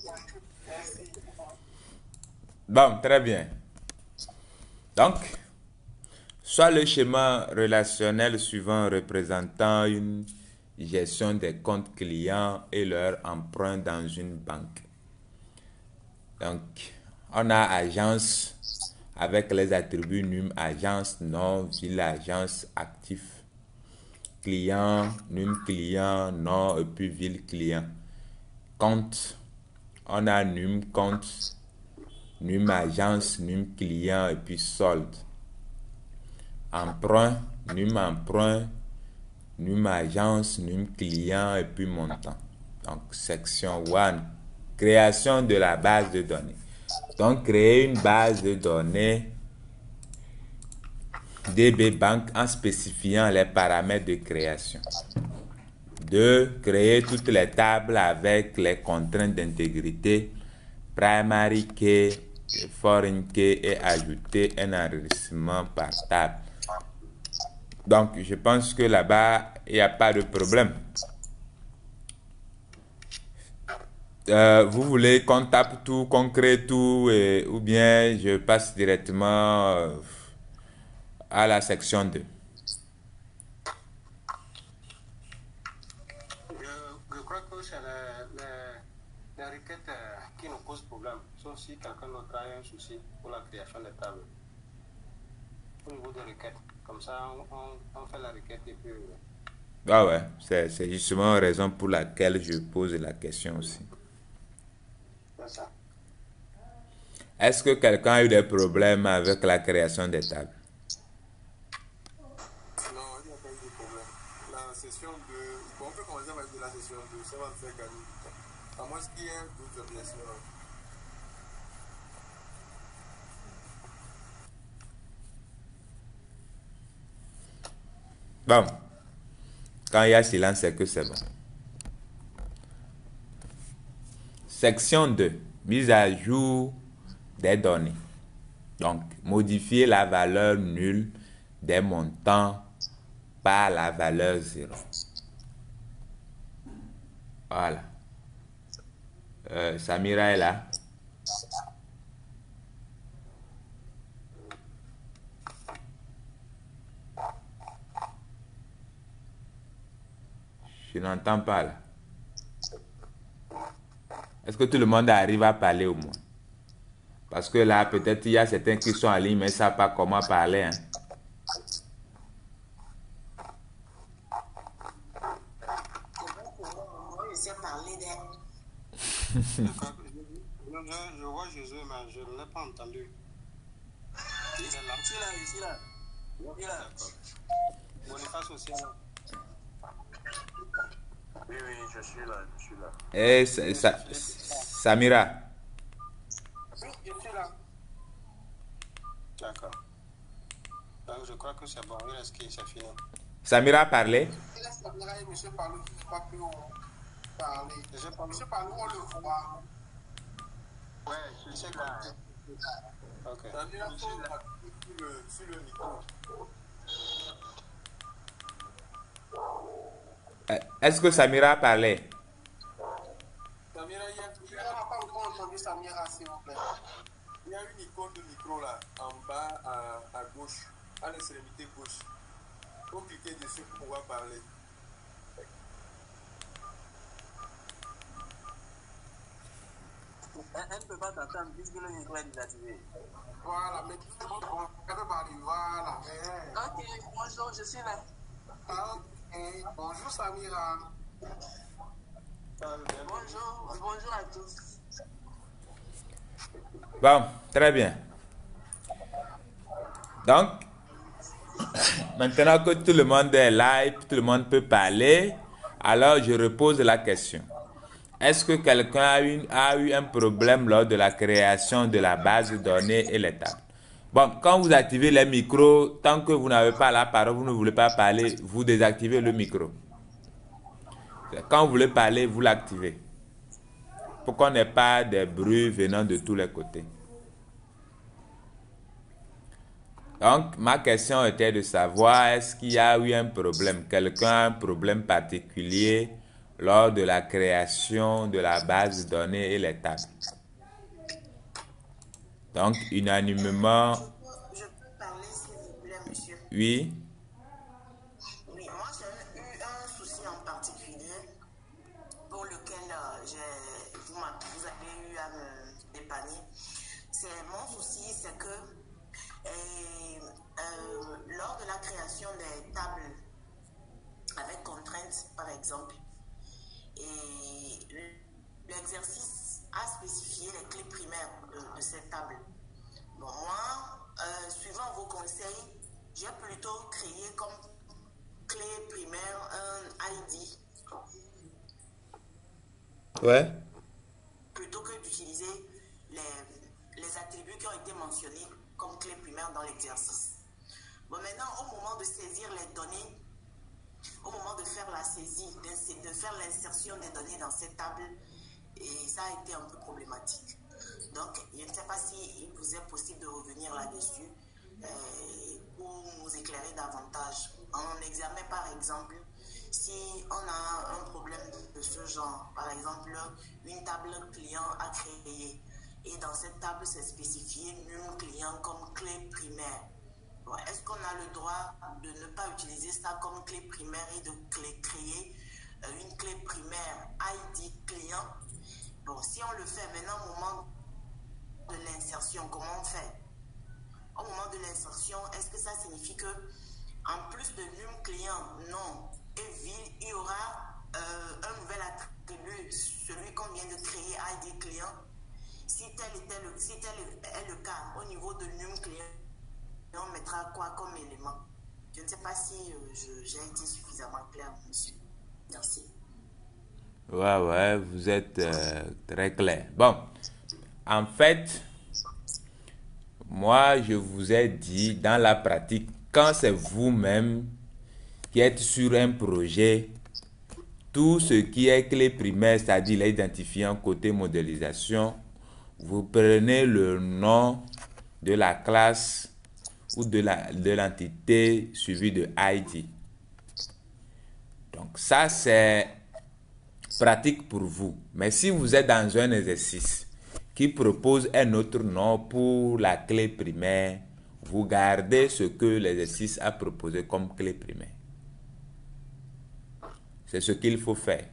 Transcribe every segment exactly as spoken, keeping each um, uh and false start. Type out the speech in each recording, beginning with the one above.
Bon, très bien. Donc, soit le schéma relationnel suivant représentant une gestion des comptes clients et leur emprunt dans une banque. Donc, on a agence avec les attributs num, agence, nom, ville, agence, actif, client, num, client, nom, et puis ville, client. Compte, on a num, compte, num, agence, num, client, et puis solde. Emprunt, num, emprunt, num, agence, num, client, et puis montant. Donc, section un, création de la base de données. Donc, créer une base de données D B Bank en spécifiant les paramètres de création. deux. Créer toutes les tables avec les contraintes d'intégrité, primary key, foreign key et ajouter un enregistrement par table. Donc, je pense que là-bas, il n'y a pas de problème. Euh, vous voulez qu'on tape tout, qu'on crée tout, et, ou bien je passe directement euh, à la section deux. Je, je crois que c'est les, les, les requêtes euh, qui nous posent problème, sauf si quelqu'un d'autre a un souci pour la création des tables. Au niveau des requêtes, comme ça on, on, on fait la requête et puis... Ah ouais, c'est justement la raison pour laquelle je pose la question aussi. C'est ça. Est-ce que quelqu'un a eu des problèmes avec la création des tables? Non, il n'y a pas eu de problème. La session de... Bon, on peut commencer avec de la session deux, ça va me faire gagner du temps. À moins qu'il y ait d'autres objections. Bon, quand il y a silence, c'est que c'est bon. Section deux, mise à jour des données. Donc, modifier la valeur nulle des montants par la valeur zéro. Voilà. Euh, Samira est là. Je n'entends pas là. Est-ce que tout le monde arrive à parler au moins? Parce que là, peut-être il y a certains qui sont en ligne, mais ne savent pas comment parler. Hein. je, je, je vois Jésus, mais je ne l'ai pas entendu. Il est là. Ici, là, ici, là. Il est là. Boniface aussi là. Oui, oui, je suis là, je suis là. Et sa, sa, Samira. Oui, je suis là. D'accord. Donc, je crois que c'est bon. Il reste qui, c'est fini. Samira a parlé. Il reste Samira et M. Palou qui ne croient plus parler. M. Palou, on le voit. Ouais, je suis là. Ok. Samira, il faut là. Sur le micro. Est-ce que Samira a parlé? Samira, il y a, il y a, on n'a pas encore entendu Samira, s'il vous plaît. Il y a une icône de micro là, en bas à, à gauche, à l'extrémité gauche. Il faut cliquer dessus pour pouvoir parler. Elle ne peut pas t'entendre puisque le micro est désactivé. Voilà, mais c'est bon, elle peut parler, voilà. Ok, bonjour, je suis là. Ah, ok, bonjour Samira. Bonjour, bonjour à tous. Bon, très bien. Donc, maintenant que tout le monde est live, tout le monde peut parler, alors je repose la question. Est-ce que quelqu'un a, a eu un problème lors de la création de la base de données et les tables? Bon, quand vous activez les micros, tant que vous n'avez pas la parole, vous ne voulez pas parler, vous désactivez le micro. Quand vous voulez parler, vous l'activez. Pour qu'on n'ait pas de bruit venant de tous les côtés. Donc, ma question était de savoir, est-ce qu'il y a eu un problème? Quelqu'un a un problème particulier lors de la création de la base de données et les tables. Donc, unanimement... Je peux, je peux parler, s'il vous plaît, monsieur? Oui. Oui, moi j'ai eu un souci en particulier pour lequel euh, j'ai, vous, vous avez eu à me dépanner. C'est mon souci, c'est que et, euh, lors de la création des tables avec contraintes, par exemple, et l'exercice a spécifié les clés primaires de, de cette table. Bon, moi, euh, suivant vos conseils, j'ai plutôt créé comme clé primaire un I D. Ouais. Plutôt que d'utiliser les, les attributs qui ont été mentionnés comme clé primaire dans l'exercice. Bon, maintenant, au moment de saisir les données, au moment de faire la saisie, de, de faire l'insertion des données dans cette table, et ça a été un peu problématique. Donc, je ne sais pas s'il vous est possible de revenir là-dessus euh, pour nous éclairer davantage. En examen, par exemple, si on a un problème de ce genre, par exemple, une table client à créer, et dans cette table, c'est spécifié num client comme clé primaire. Bon, est-ce qu'on a le droit de ne pas utiliser ça comme clé primaire et de clé, créer euh, une clé primaire I D client? Bon, si on le fait maintenant au moment de l'insertion, comment on fait? Au moment de l'insertion, est-ce que ça signifie que en plus de num client, non, et ville, il y aura euh, un nouvel attribut, celui qu'on vient de créer I D client? Si tel, était le, si tel est le cas, au niveau de num client, on mettra quoi comme élément? Je ne sais pas si euh, j'ai été suffisamment clair, monsieur. Merci. Ouais, ouais, vous êtes euh, très clair. Bon, en fait, moi, je vous ai dit dans la pratique, quand c'est vous-même qui êtes sur un projet, tout ce qui est clé primaire, c'est-à-dire l'identifiant côté modélisation, vous prenez le nom de la classe ou de la de l'entité suivi de I D. Donc ça, c'est pratique pour vous. Mais si vous êtes dans un exercice qui propose un autre nom pour la clé primaire, vous gardez ce que l'exercice a proposé comme clé primaire. C'est ce qu'il faut faire.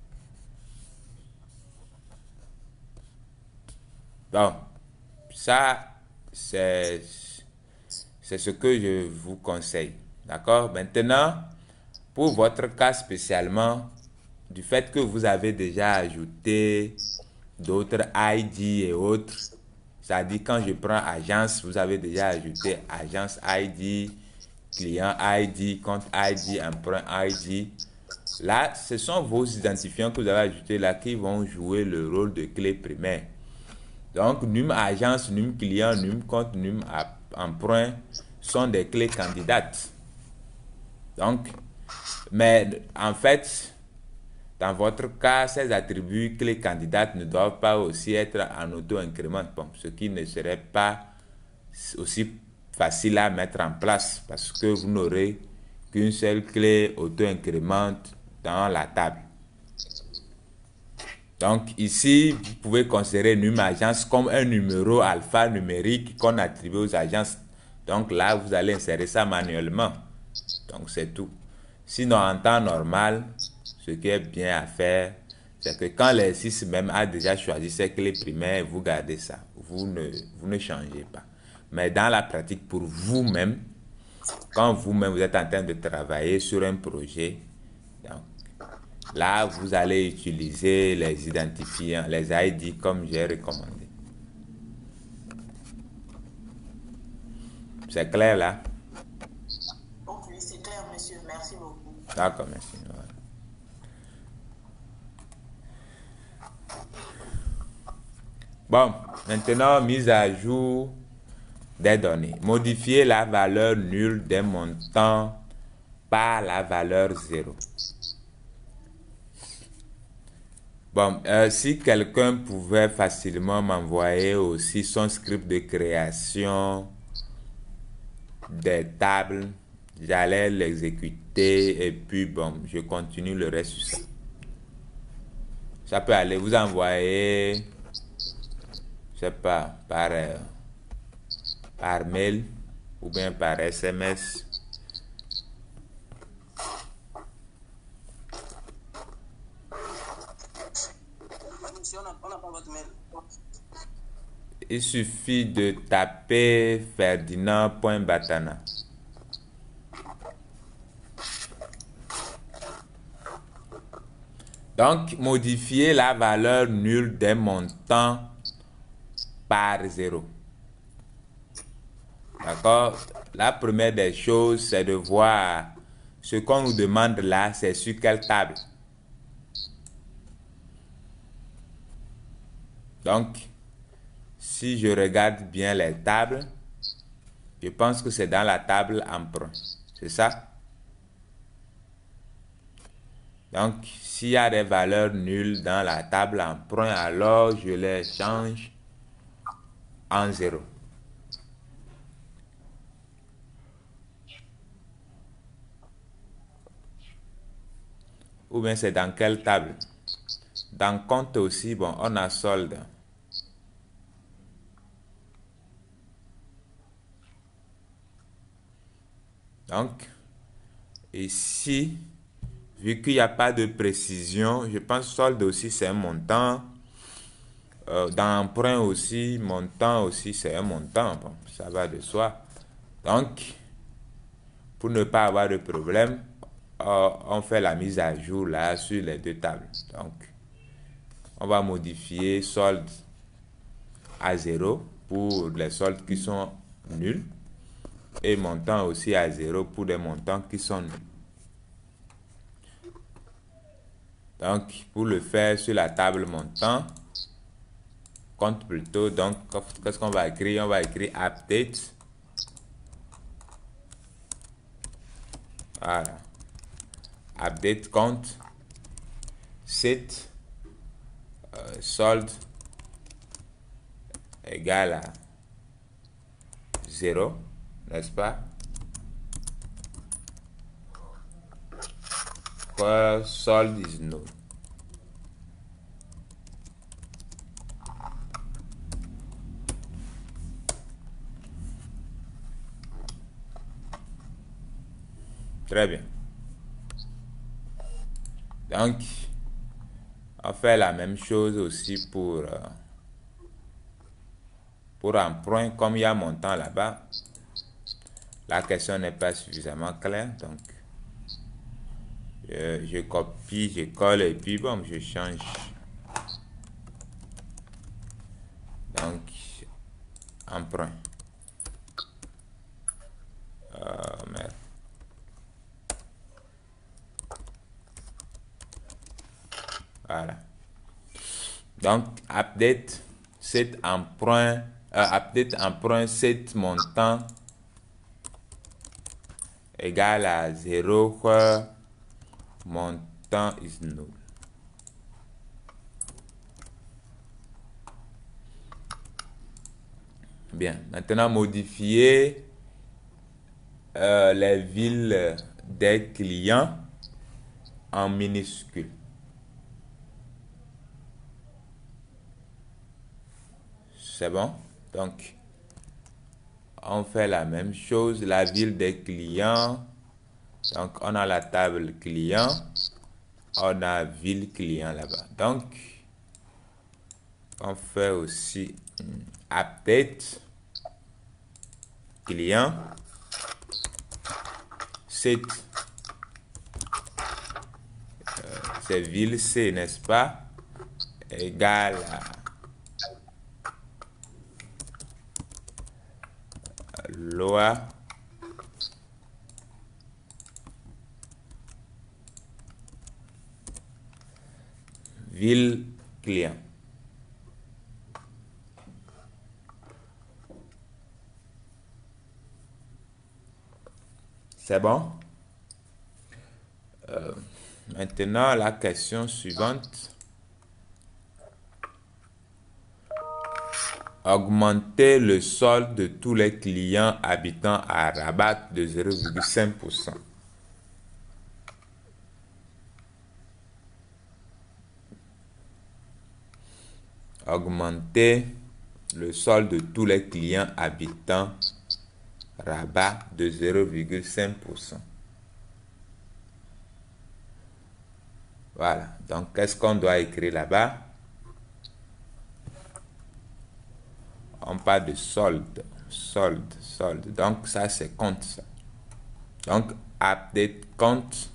Donc, ça, c'est c'est ce que je vous conseille. D'accord? Maintenant, pour votre cas spécialement, du fait que vous avez déjà ajouté d'autres I D et autres, c'est-à-dire quand je prends agence, vous avez déjà ajouté agence I D, client I D, compte I D, emprunt I D. Là, ce sont vos identifiants que vous avez ajoutés là qui vont jouer le rôle de clé primaire. Donc, num agence, num client, num compte, num emprunt sont des clés candidates. Donc, mais en fait, dans votre cas, ces attributs clés candidates ne doivent pas aussi être en auto-incrément, bon, ce qui ne serait pas aussi facile à mettre en place parce que vous n'aurez qu'une seule clé auto-incrémente dans la table. Donc ici, vous pouvez considérer num agence comme un numéro alphanumérique qu'on attribue aux agences. Donc là, vous allez insérer ça manuellement. Donc c'est tout. Sinon, en temps normal, ce qui est bien à faire, c'est que quand l'exercice même a déjà choisi ses clés primaires, vous gardez ça. Vous ne, vous ne changez pas. Mais dans la pratique, pour vous-même, quand vous-même vous êtes en train de travailler sur un projet, donc, là, vous allez utiliser les identifiants, les I D comme j'ai recommandé. C'est clair là? Ok, c'est clair, monsieur. Merci beaucoup. D'accord, merci. Bon, maintenant, mise à jour des données. Modifier la valeur nulle des montants par la valeur zéro. Bon, euh, si quelqu'un pouvait facilement m'envoyer aussi son script de création des tables, j'allais l'exécuter et puis bon, je continue le reste sur ça. Ça peut aller vous envoyer, je sais pas, par, euh, par mail ou bien par S M S. Il suffit de taper ferdinand point batana. Donc, modifier la valeur nulle des montants par zéro. D'accord? La première des choses, c'est de voir ce qu'on nous demande là, c'est sur quelle table. Donc, si je regarde bien les tables, je pense que c'est dans la table emprunt. C'est ça? Donc, s'il y a des valeurs nulles dans la table emprunt, alors je les change en zéro. Ou bien c'est dans quelle table? Dans compte aussi, bon, on a solde. Donc, ici, vu qu'il n'y a pas de précision, je pense que solde aussi c'est un montant. Euh, dans emprunt aussi, montant aussi c'est un montant. Bon, ça va de soi. Donc, pour ne pas avoir de problème, euh, on fait la mise à jour là sur les deux tables. Donc, on va modifier solde à zéro pour les soldes qui sont nuls et montant aussi à zéro pour des montants qui sont nuls. Donc, pour le faire sur la table montant, compte plutôt, donc, qu'est-ce qu'on va écrire? On va écrire update. Voilà. Update compte. Set. Euh, solde égale à zéro, n'est-ce pas? Where solde is null. Très bien. Donc, on fait la même chose aussi pour, euh, pour emprunt. Comme il y a montant là-bas, la question n'est pas suffisamment claire. Donc, je, je copie, je colle et puis bon, je change. Donc, emprunt. Euh, merde. Voilà. Donc, update, set emprunt, euh, update emprunt, set montant égal à zéro, montant is null. Bien, maintenant modifier euh, les villes des clients en minuscules. C'est bon? Donc, on fait la même chose, la ville des clients. Donc, on a la table client, on a ville client là-bas. Donc, on fait aussi update client, set, euh, c'est ville C, n'est-ce pas? Égal à loi ville client. C'est bon? Euh, maintenant, la question suivante. Augmenter le solde de tous les clients habitant à Rabat de zéro virgule cinq pour cent. augmenter le solde de tous les clients habitants Rabat de zéro virgule cinq pour cent. Voilà, donc qu'est-ce qu'on doit écrire là-bas? On parle de solde, solde, solde. Donc ça c'est compte ça. Donc update compte.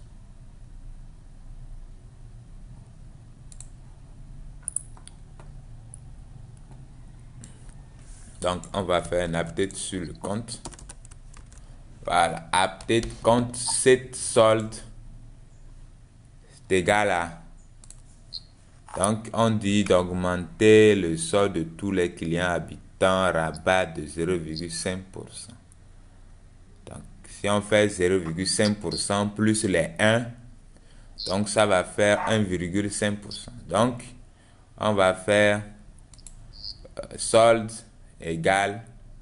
Donc on va faire un update sur le compte. Voilà, update compte set solde est égal à. Donc on dit d'augmenter le solde de tous les clients habitants Rabat de zéro virgule cinq pour cent. Donc si on fait zéro virgule cinq pour cent plus les un, donc ça va faire un virgule cinq pour cent. Donc on va faire euh, solde égal,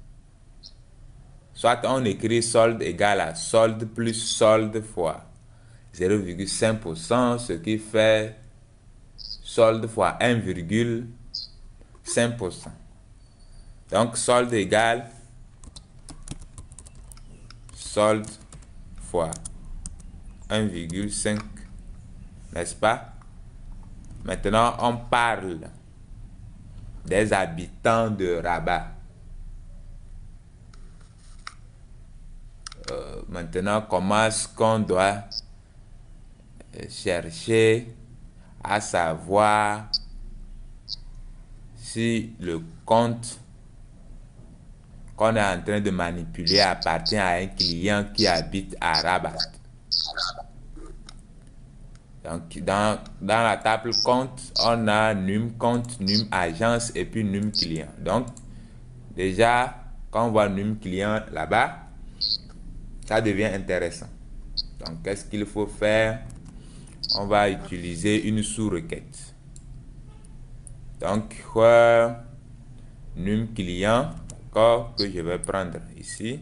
soit on écrit solde égal à solde plus solde fois zéro virgule cinq pour cent, ce qui fait solde fois un virgule cinq pour cent. Donc solde égal solde fois un virgule cinq, n'est-ce pas? Maintenant on parle des habitants de Rabat. Euh, maintenant, comment est-ce qu'on doit chercher à savoir si le compte qu'on est en train de manipuler appartient à un client qui habite à Rabat? Donc, dans, dans la table compte, on a num compte, num agence et puis num client. Donc, déjà, quand on voit num client là-bas, ça devient intéressant. Donc, qu'est-ce qu'il faut faire? On va utiliser une sous-requête. Donc, euh, num client, d'accord, que je vais prendre ici.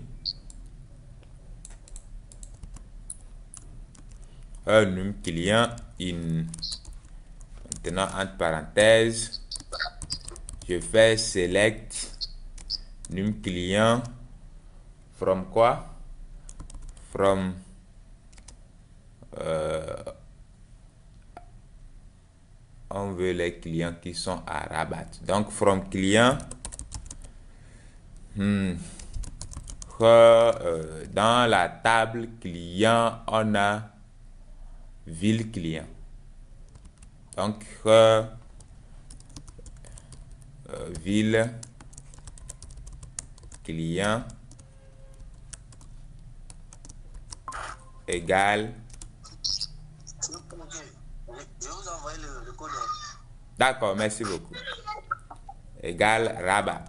Un num client in. Maintenant, entre parenthèses, je fais select num client from quoi? From euh, on veut les clients qui sont à Rabat. Donc from client, hmm, euh, dans la table client, on a ville client. Donc euh, euh, ville client égale. Je vous envoie le, le code. D'accord, merci beaucoup. Égale Rabat.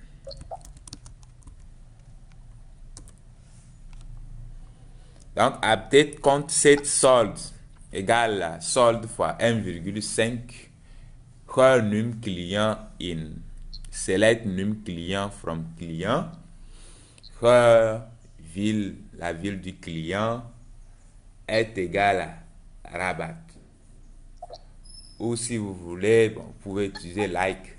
Donc, update compte set solde égale solde fois un virgule cinq her num client in. Select num client from client. Her ville, la ville du client est égale à Rabat. Ou si vous voulez, bon, vous pouvez utiliser like.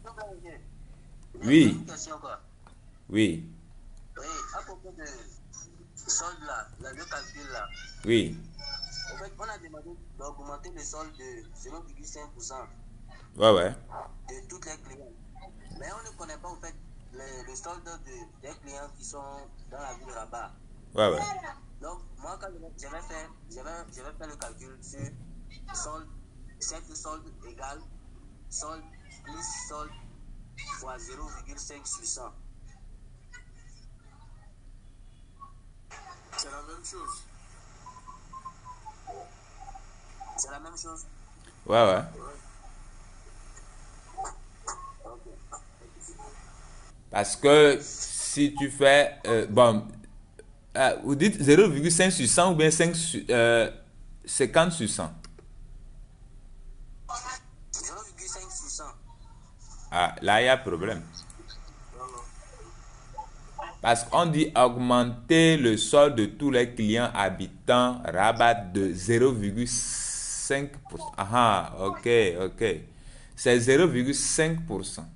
Oui. Oui. Oui, à propos de solde là, le calcul là. Oui. En fait, on a demandé d'augmenter le solde de zéro virgule cinq pour cent. Ouais, ouais. De toutes les clients. Mais on ne connaît pas en fait le, le solde de, des clients qui sont dans la ville Rabat. Ouais, ouais. Donc, moi, quand je vais faire, je vais, je vais faire le calcul sur solde, cette solde égale solde plus solde fois zéro virgule cinq sur cent. C'est la même chose. C'est la même chose. Ouais, ouais. Parce que si tu fais, euh, bon, euh, vous dites zéro virgule cinq sur cent ou bien cinq sur, euh, cinquante sur cent. zéro virgule cinq sur cent. Ah, là, il y a problème. Parce qu'on dit augmenter le solde de tous les clients habitants Rabat de zéro virgule cinq pour cent. Ah, ok, ok. c'est zéro virgule cinq pour cent.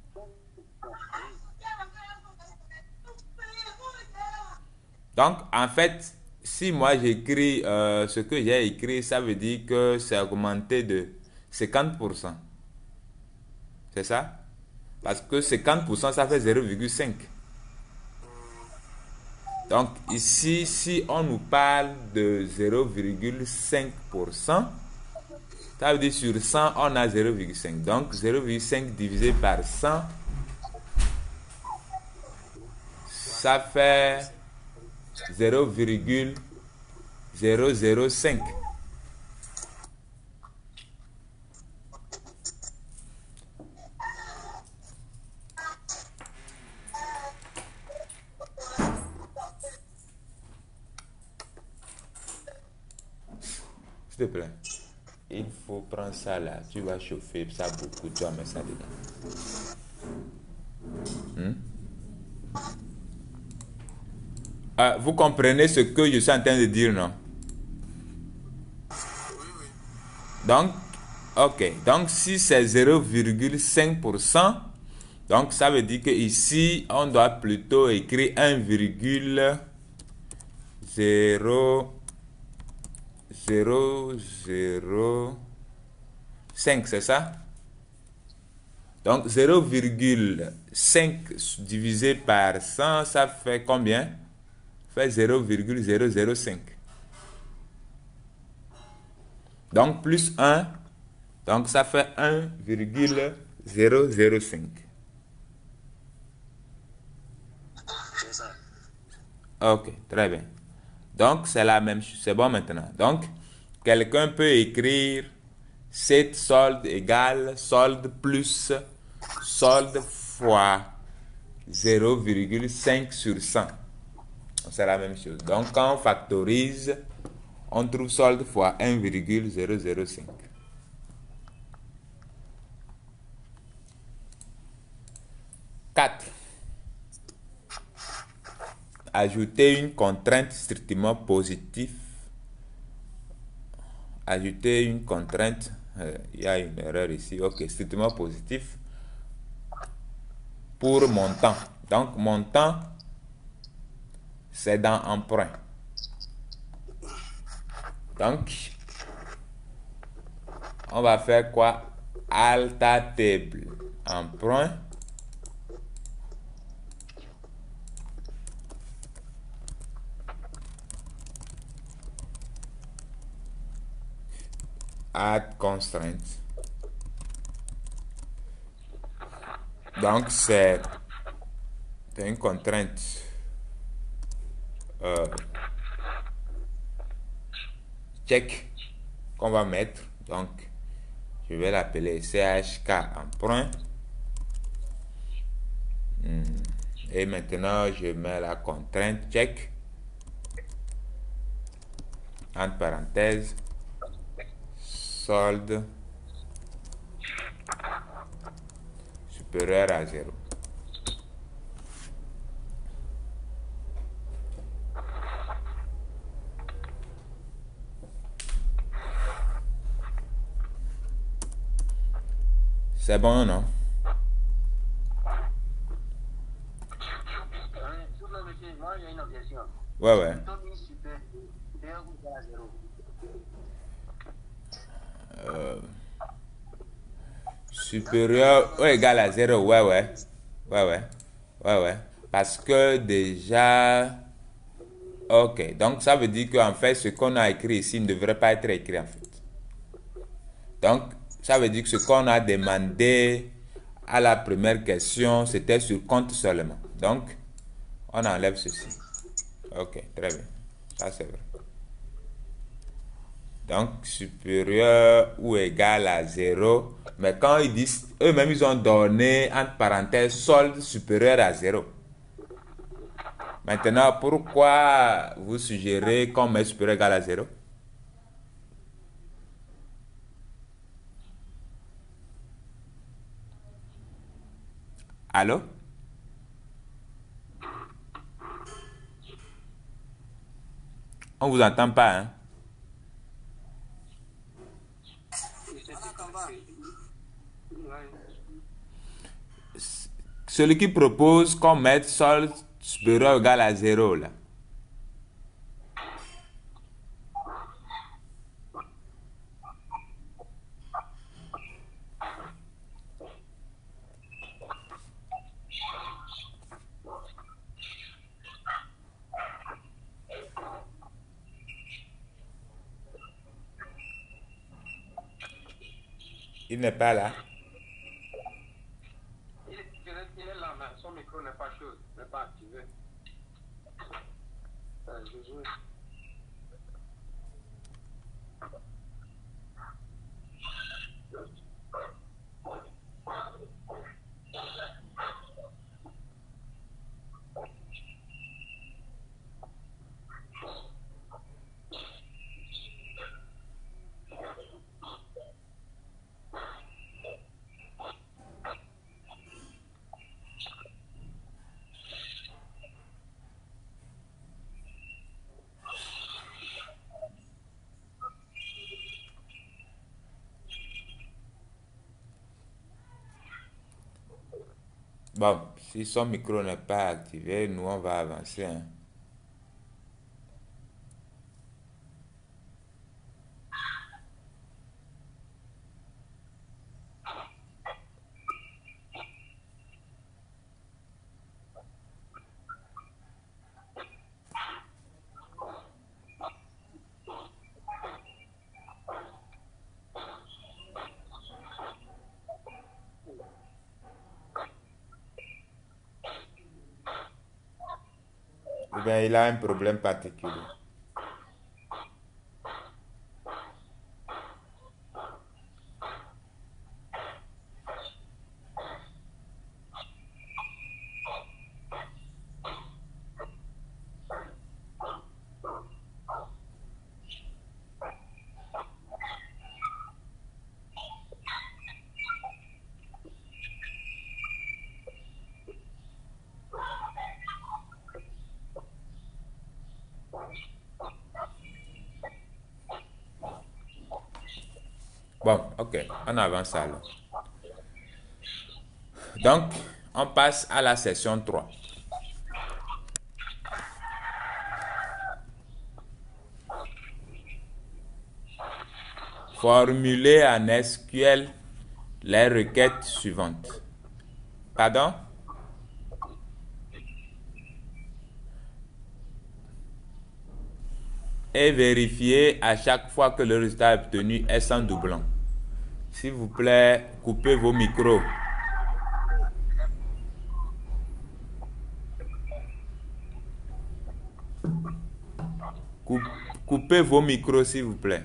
Donc, en fait, si moi j'écris euh, ce que j'ai écrit, ça veut dire que c'est augmenté de cinquante pour cent. C'est ça? Parce que cinquante pour cent, ça fait zéro virgule cinq. Donc, ici, si on nous parle de zéro virgule cinq pour cent, ça veut dire sur cent, on a zéro virgule cinq. Donc, zéro virgule cinq divisé par cent, ça fait zéro virgule zéro zéro cinq. S'il te plaît, il faut prendre ça là. Tu vas chauffer ça beaucoup. Tu vas mettre ça dedans. Hmm? Ah, vous comprenez ce que je suis en train de dire, non? Donc, ok. Donc, si c'est zéro virgule cinq pour cent, donc ça veut dire que ici, on doit plutôt écrire un virgule zéro zéro zéro cinq, c'est ça? Donc, zéro virgule cinq divisé par cent, ça fait combien? Ça fait zéro virgule zéro zéro cinq. Donc, plus un, donc ça fait un virgule zéro zéro cinq. C'est ça. Ok, très bien. Donc, c'est la même chose. C'est bon maintenant. Donc, quelqu'un peut écrire sept solde égale solde plus solde fois zéro virgule cinq sur cent. C'est la même chose. Donc, quand on factorise, on trouve solde fois un virgule zéro zéro cinq. quatre. Ajouter une contrainte strictement positive. Ajouter une contrainte. Euh, il y a une erreur ici. Ok, strictement positif. Pour montant. Donc, montant, c'est dans emprunt. Donc, on va faire quoi? Alta table. Emprunt. Add constraint. Donc, c'est une contrainte euh, check qu'on va mettre. Donc, je vais l'appeler C H K emprunt. Et maintenant, je mets la contrainte check. Entre parenthèses, solde supérieur à zéro. C'est bon, non? Moi, il y a une objection. Ouais, ouais. Euh, supérieur ou égal à zéro, ouais, ouais. Ouais, ouais. Ouais, ouais. Parce que déjà... Ok, donc ça veut dire qu'en fait, ce qu'on a écrit ici ne devrait pas être écrit en fait. Donc, ça veut dire que ce qu'on a demandé à la première question, c'était sur compte seulement. Donc, on enlève ceci. Ok, très bien. Ça, c'est vrai. Donc, supérieur ou égal à zéro. Mais quand ils disent, eux-mêmes, ils ont donné, entre parenthèses, solde supérieur à zéro. Maintenant, pourquoi vous suggérez qu'on met supérieur égal à zéro? Allô? On vous entend pas, hein? celui qui propose qu'on mette solde supérieur ou égal à zéro là. Il n'est pas là. Il, il est, il est là, mais son micro n'est pas chaud, n'est pas activé. Euh, je joue. Bon, si son micro n'est pas activé, nous on va avancer. Hein. Eh bien, il a un problème particulier. Bon, ok, on avance alors. Donc, on passe à la session trois. Formuler en S Q L les requêtes suivantes. Pardon? Et vérifier à chaque fois que le résultat obtenu est sans doublon. S'il vous plaît, coupez vos micros. Coupez vos micros, s'il vous plaît.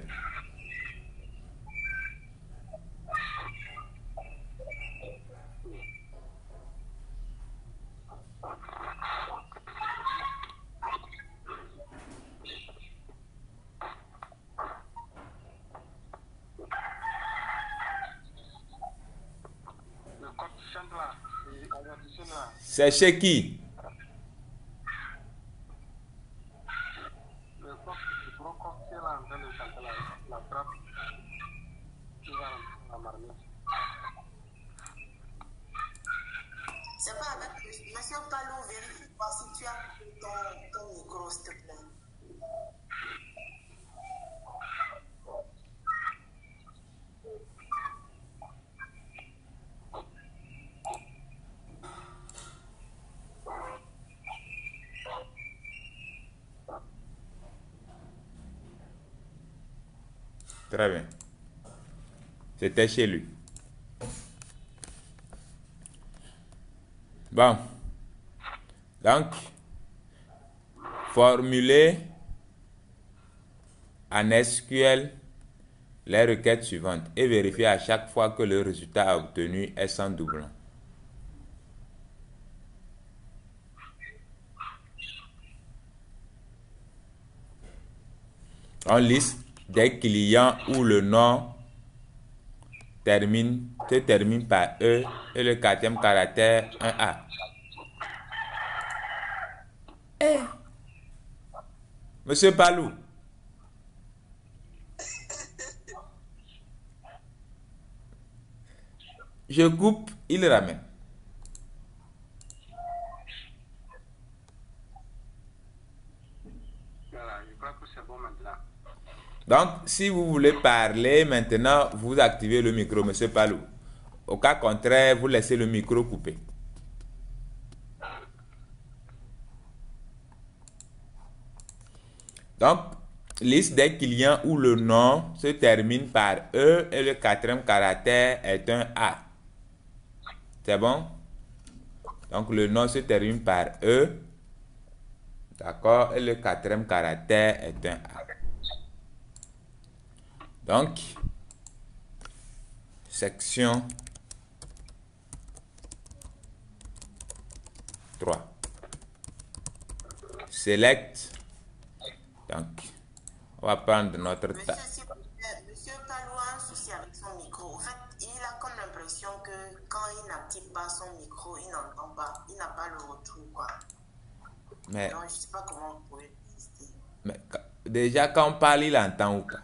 C'est chez qui? C'est pas avec Monsieur Palou, vérifie voir si tu as ton, ton micro, s'il te plaît. Très bien. C'était chez lui. Bon. Donc, formuler en S Q L les requêtes suivantes et vérifier à chaque fois que le résultat obtenu est sans doublon. On liste des clients où le nom termine, se termine par E et le quatrième caractère un A. Eh, Monsieur Palou, je coupe, il ramène. Donc, si vous voulez parler, maintenant, vous activez le micro, monsieur Palou. Au cas contraire, vous laissez le micro coupé. Donc, liste des clients où le nom se termine par E et le quatrième caractère est un A. C'est bon? Donc, le nom se termine par E. D'accord? Et le quatrième caractère est un A. Donc, section trois. Select. Donc, on va prendre notre Monsieur, table. si- euh, Monsieur Palou a un souci avec son micro. En fait, il a comme l'impression que quand il n'active pas son micro, il n'entend pas. Il n'a pas le retour, quoi. Mais, Donc, je ne sais pas comment vous pouvez résister. mais quand- déjà, quand on parle, il entend ou pas?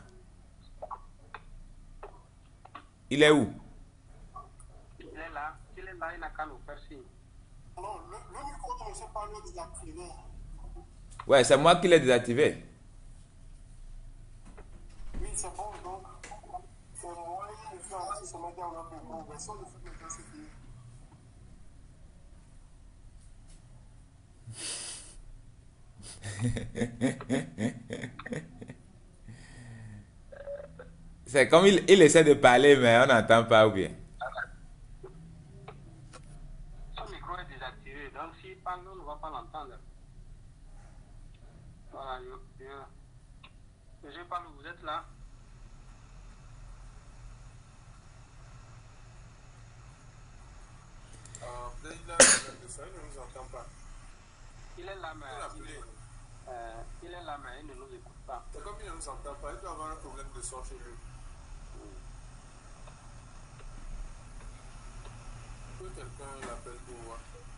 Il est où? Il est là, il est là, il n'a qu'à nous faire signe. Non, le, le micro de M. Palou est désactivé. Ouais, c'est moi qui l'ai désactivé. Oui, c'est bon, donc. C'est moi qui le fais aussi se mettre dans notre micro. Mais ça, le fait maintenant, c'est fini. C'est comme il, il essaie de parler, mais on n'entend pas ou bien. Son micro est désactivé, donc s'il parle, on ne va pas l'entendre. Voilà, je- je- Monsieur Palou, vous êtes là? Euh, peut-être il a un problème de ça, il ne nous entend pas. Il est là, mais Il a appelé. euh, il est là, mais il ne nous écoute pas. C'est comme il ne nous entend pas, il doit avoir un problème de son chez lui. Que quelqu'un l'appelle pour voir.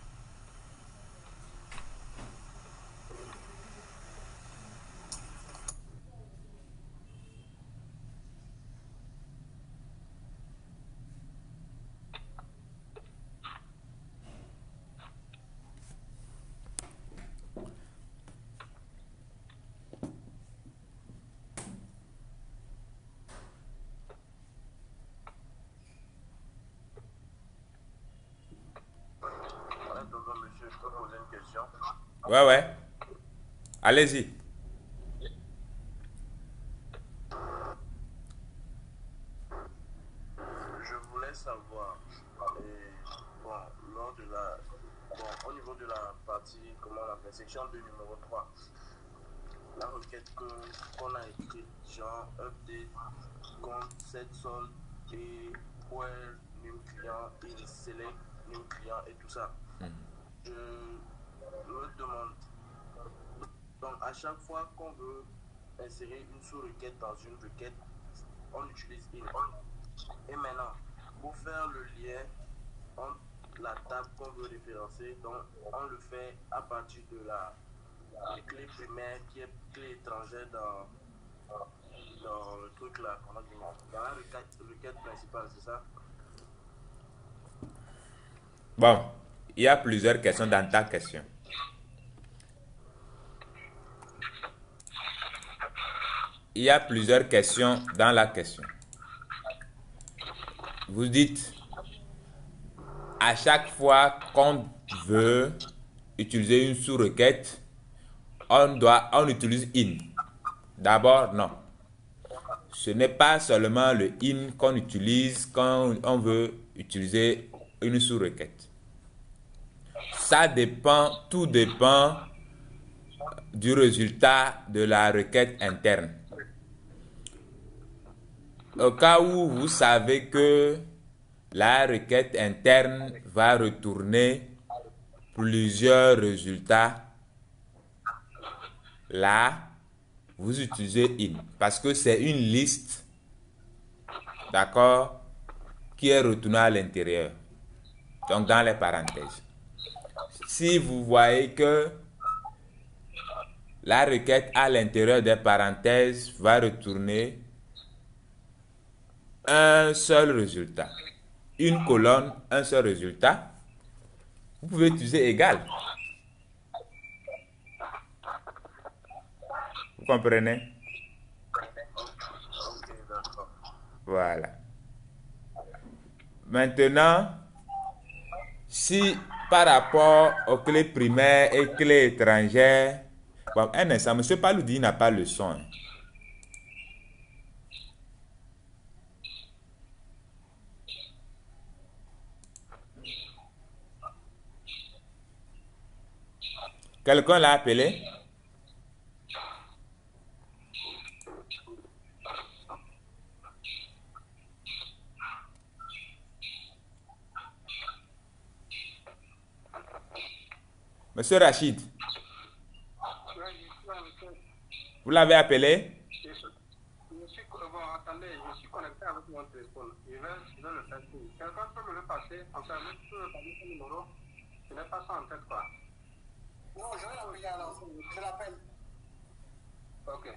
Attends, monsieur, je peux poser une question. Ouais, ouais. Allez-y. Je voulais savoir, et, bon, lors de la, bon, au niveau de la partie, comment on appelle, section deux, numéro trois, la requête que qu'on a écrite, genre update, compte, set solde et where, name client, et select, name client et tout ça. Je me demande, donc à chaque fois qu'on veut insérer une sous-requête dans une requête, on utilise in. Et maintenant, pour faire le lien entre la table qu'on veut référencer, donc on le fait à partir de la, la clé primaire qui est clé étrangère dans, dans le truc là, qu'on a dit, dans la requête, requête principale, c'est ça? Bon, il y a plusieurs questions dans ta question. Il y a plusieurs questions dans la question. Vous dites, à chaque fois qu'on veut utiliser une sous-requête, on doit, on utilise in. D'abord, non. Ce n'est pas seulement le in qu'on utilise quand on veut utiliser une sous-requête. Ça dépend, tout dépend du résultat de la requête interne. Au cas où vous savez que la requête interne va retourner plusieurs résultats, là, vous utilisez in. Parce que c'est une liste, d'accord, qui est retournée à l'intérieur. Donc, dans les parenthèses. Si vous voyez que la requête à l'intérieur des parenthèses va retourner un seul résultat, une colonne, un seul résultat, vous pouvez utiliser égal. Vous comprenez? Voilà. Maintenant, si par rapport aux clés primaires et clés étrangères, bon, un instant, M. Paloudi n'a pas le son. Hein. Quelqu'un l'a appelé? Monsieur Rachid, vous l'avez appelé? Je suis, je suis, bon, attendez, je suis connecté avec mon téléphone. Je vais, je vais le faire. Quelqu'un peut me le passer? Enfin, je peux me passer son numéro. Je n'ai pas ça en tête, quoi. Non, je vais l'appeler alors. Je l'appelle. Ok.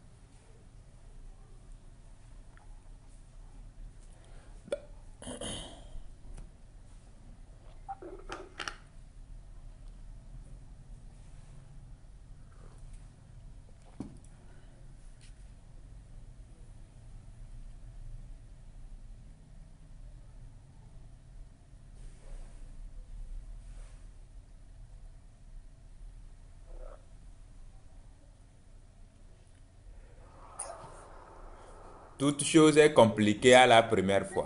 Toute chose est compliquée à la première fois.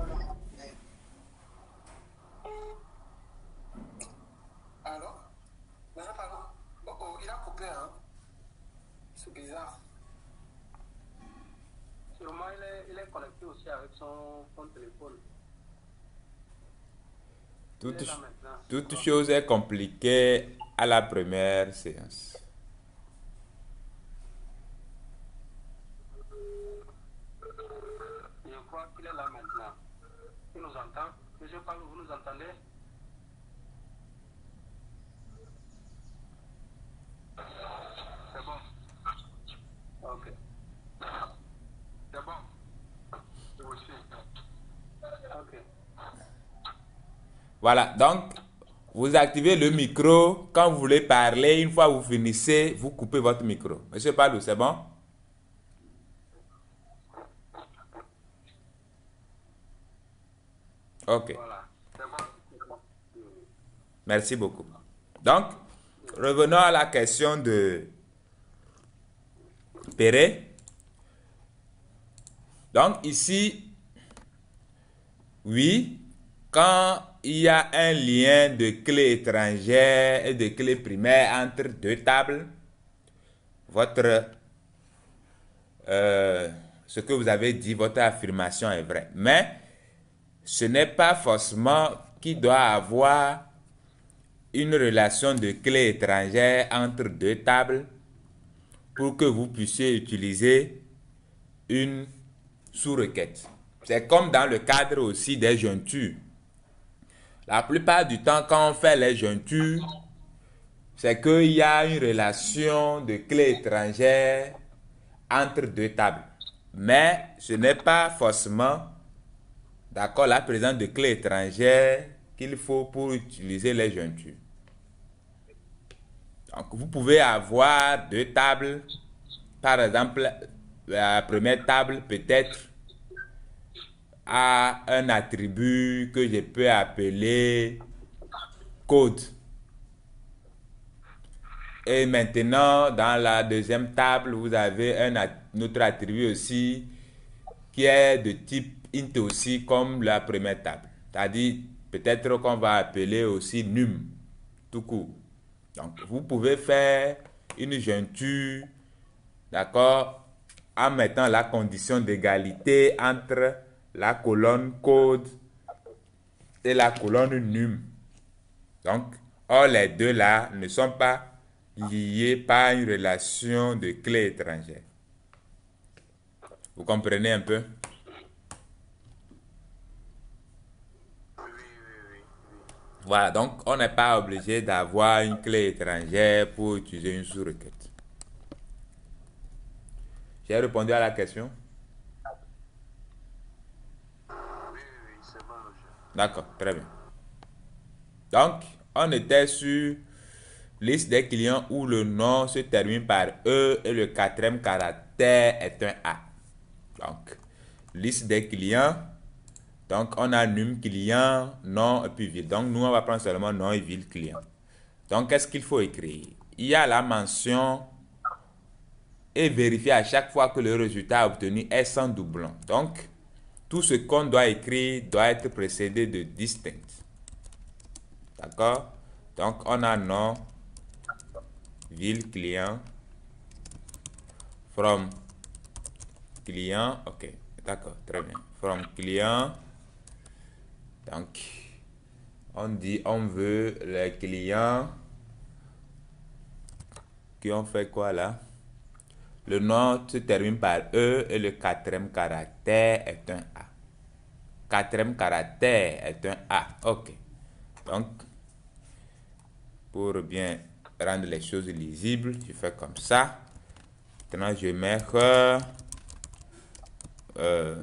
Alors? Non, pardon. Oh, oh, il a coupé, hein? C'est bizarre. Sûrement, il est, il est connecté aussi avec son, son téléphone. Toute, Il est là maintenant. toute chose est compliquée à la première séance. Je crois qu'il est là maintenant. Il nous entend. Monsieur Palou, vous nous entendez? C'est bon. Ok. C'est bon. Je vous suis. Ok. Voilà, donc, vous activez le micro. Quand vous voulez parler, une fois que vous finissez, vous coupez votre micro. Monsieur Palou, c'est bon? Ok. Voilà. C'est bon. Merci beaucoup. Donc, revenons à la question de Perret. Donc, ici, oui, quand il y a un lien de clés étrangères et de clés primaires entre deux tables, votre, euh, ce que vous avez dit, votre affirmation est vraie. Mais ce n'est pas forcément qu'il doit avoir une relation de clés étrangères entre deux tables pour que vous puissiez utiliser une sous-requête. C'est comme dans le cadre aussi des jointures. La plupart du temps, quand on fait les jointures, c'est qu'il y a une relation de clés étrangères entre deux tables. Mais ce n'est pas forcément, d'accord, la présence de clés étrangères qu'il faut pour utiliser les jointures. Donc, vous pouvez avoir deux tables. Par exemple, la première table peut-être a un attribut que je peux appeler code. Et maintenant, dans la deuxième table, vous avez un, un autre attribut aussi qui est de type int aussi comme la première table. C'est-à-dire peut-être qu'on va appeler aussi num, tout court. Donc, vous pouvez faire une jointure, d'accord, en mettant la condition d'égalité entre la colonne code et la colonne num. Donc, or les deux là ne sont pas liés par une relation de clé étrangère. Vous comprenez un peu? Voilà, donc on n'est pas obligé d'avoir une clé étrangère pour utiliser une sous-requête. J'ai répondu à la question? Oui, oui, oui, c'est bon, monsieur. D'accord, très bien. Donc, on était sur liste des clients où le nom se termine par E et le quatrième caractère est un A. Donc, liste des clients. Donc, on a num client, nom et puis ville. Donc, nous, on va prendre seulement nom et ville client. Donc, qu'est-ce qu'il faut écrire? Il y a la mention et vérifier à chaque fois que le résultat obtenu est sans doublon. Donc, tout ce qu'on doit écrire doit être précédé de distinct. D'accord? Donc, on a nom, ville, client, from client, ok, d'accord, très bien. From client, donc, on dit, on veut les clients qui ont fait quoi là? Le nom se termine par E et le quatrième caractère est un A. Quatrième caractère est un A. Ok. Donc, pour bien rendre les choses lisibles, je fais comme ça. Maintenant, je mets euh, euh,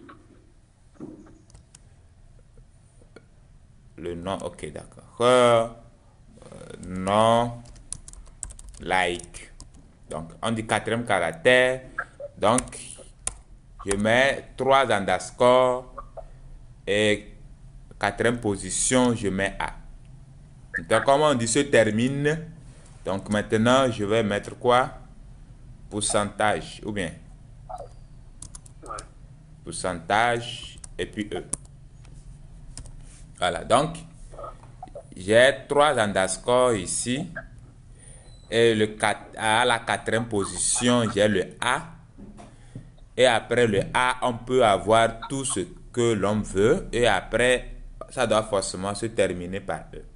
le nom. Ok, d'accord. Euh, nom, like. Donc, on dit quatrième caractère. Donc, je mets trois underscore et quatrième position, je mets A. Donc, comment on dit se termine. Donc, maintenant, je vais mettre quoi? Pourcentage, ou bien? Ouais. Pourcentage, et puis E. Voilà, donc, j'ai trois underscore ici. Et le quatre, à la quatrième position, j'ai le A. Et après le A, on peut avoir tout ce que l'on veut. Et après, ça doit forcément se terminer par E.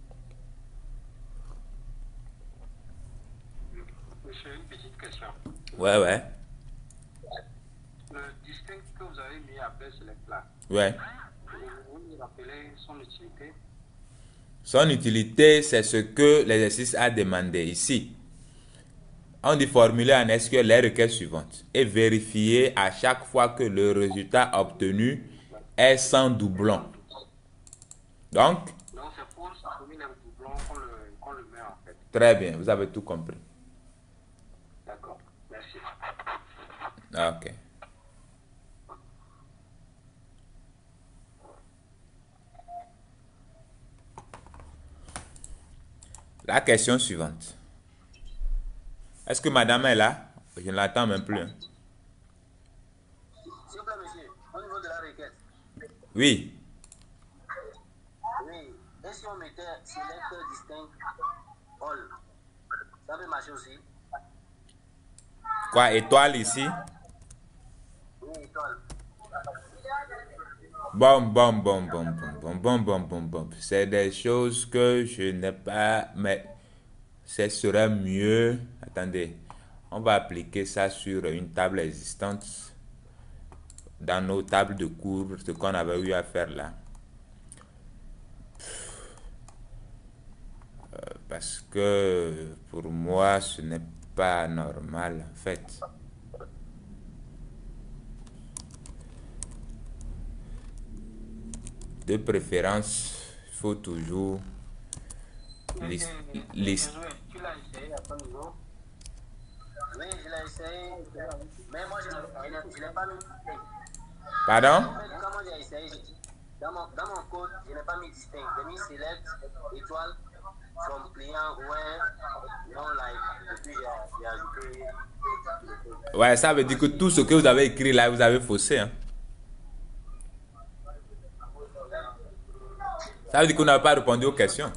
Monsieur, une petite question. Ouais, ouais. Le distinct que vous avez mis après sur les plats, Ouais. vous nous rappelez son utilité? Son utilité, c'est ce que l'exercice a demandé ici. On dit formuler en S Q L les requêtes suivantes et vérifier à chaque fois que le résultat obtenu est sans doublon. Donc, Donc c'est pour supprimer les doublons qu'on le, qu'on le met en fait. très bien, vous avez tout compris. D'accord, merci. Ok. La question suivante. Est-ce que madame est là? Je ne l'attends même plus. Hein. S'il vous plaît, monsieur, au niveau de la requête, Oui. oui, et si on mettait select distinct all, ça peut marcher aussi? Quoi, étoile ici? Oui, étoile. Bon, bon, bon, bon, bon, bon, bon, bon, bon, bon. C'est des choses que je n'ai pas, mais ce serait mieux. Attendez, on va appliquer ça sur une table existante dans nos tables de cours, ce qu'on avait eu à faire là. Euh, parce que pour moi, ce n'est pas normal en fait. De préférence, il faut toujours liste. liste. Tu l'as essayé à ton niveau? Oui, je l'ai essayé, mais moi je n'ai pas mis distinct. Pardon? Comment j'ai essayé? Dans mon, dans mon code, je n'ai pas mis distinct. J'ai mis select, étoile, from client, ouais, non like, et puis j'ai ajouté. Ouais, ça veut dire que tout ce que vous avez écrit là, vous avez faussé. Hein? Ça veut dire qu'on n'a pas répondu aux questions.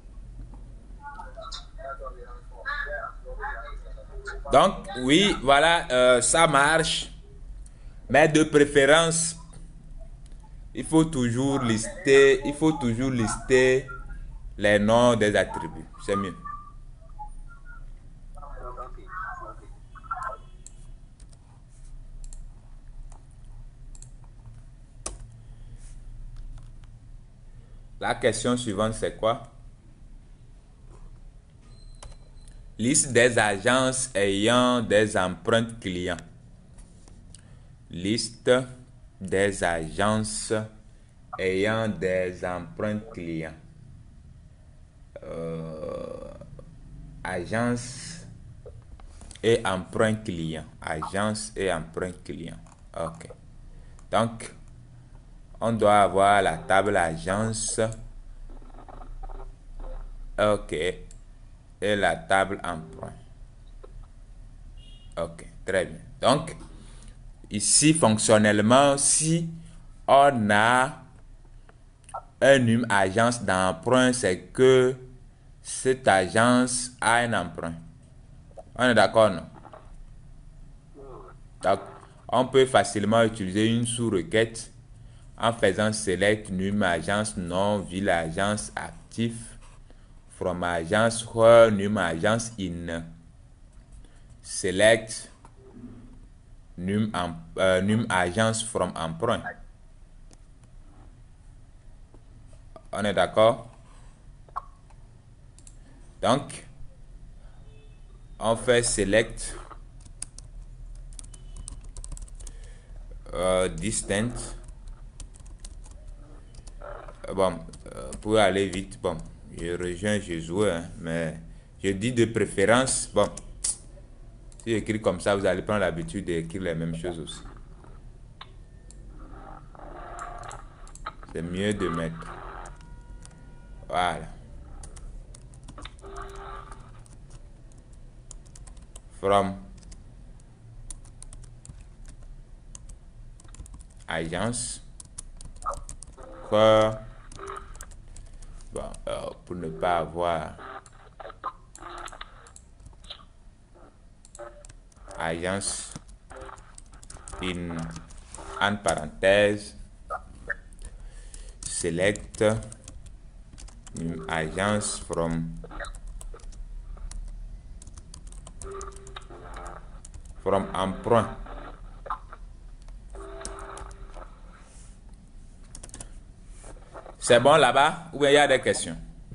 Donc, oui, voilà, euh, ça marche. Mais de préférence, il faut toujours lister, il faut toujours lister les noms des attributs. C'est mieux. La question suivante, c'est quoi? Liste des agences ayant des empreintes clients. Liste des agences ayant des empreintes clients. Euh, agence et emprunt client. Agence et emprunt client. Ok. Donc, on doit avoir la table agence. OK. Et la table emprunt. OK, très bien. Donc, ici, fonctionnellement, si on a un numéro agence d'emprunt, c'est que cette agence a un emprunt. On est d'accord, non? Donc, on peut facilement utiliser une sous-requête en faisant select num agence non ville agence actif from agence where num agence in select num, euh, num agence from emprunt. On est d'accord? Donc, on fait select euh, distant. Bon, euh, pour aller vite, bon, je rejoins Josué, hein, mais je dis de préférence, bon, si j'écris comme ça, vous allez prendre l'habitude d'écrire les mêmes choses aussi. C'est mieux de mettre. Voilà. From agence. Quoi? Bon, euh, pour ne pas avoir agence in en parenthèse select une agence from from emprunt. C'est bon là-bas ou bien il y a des questions?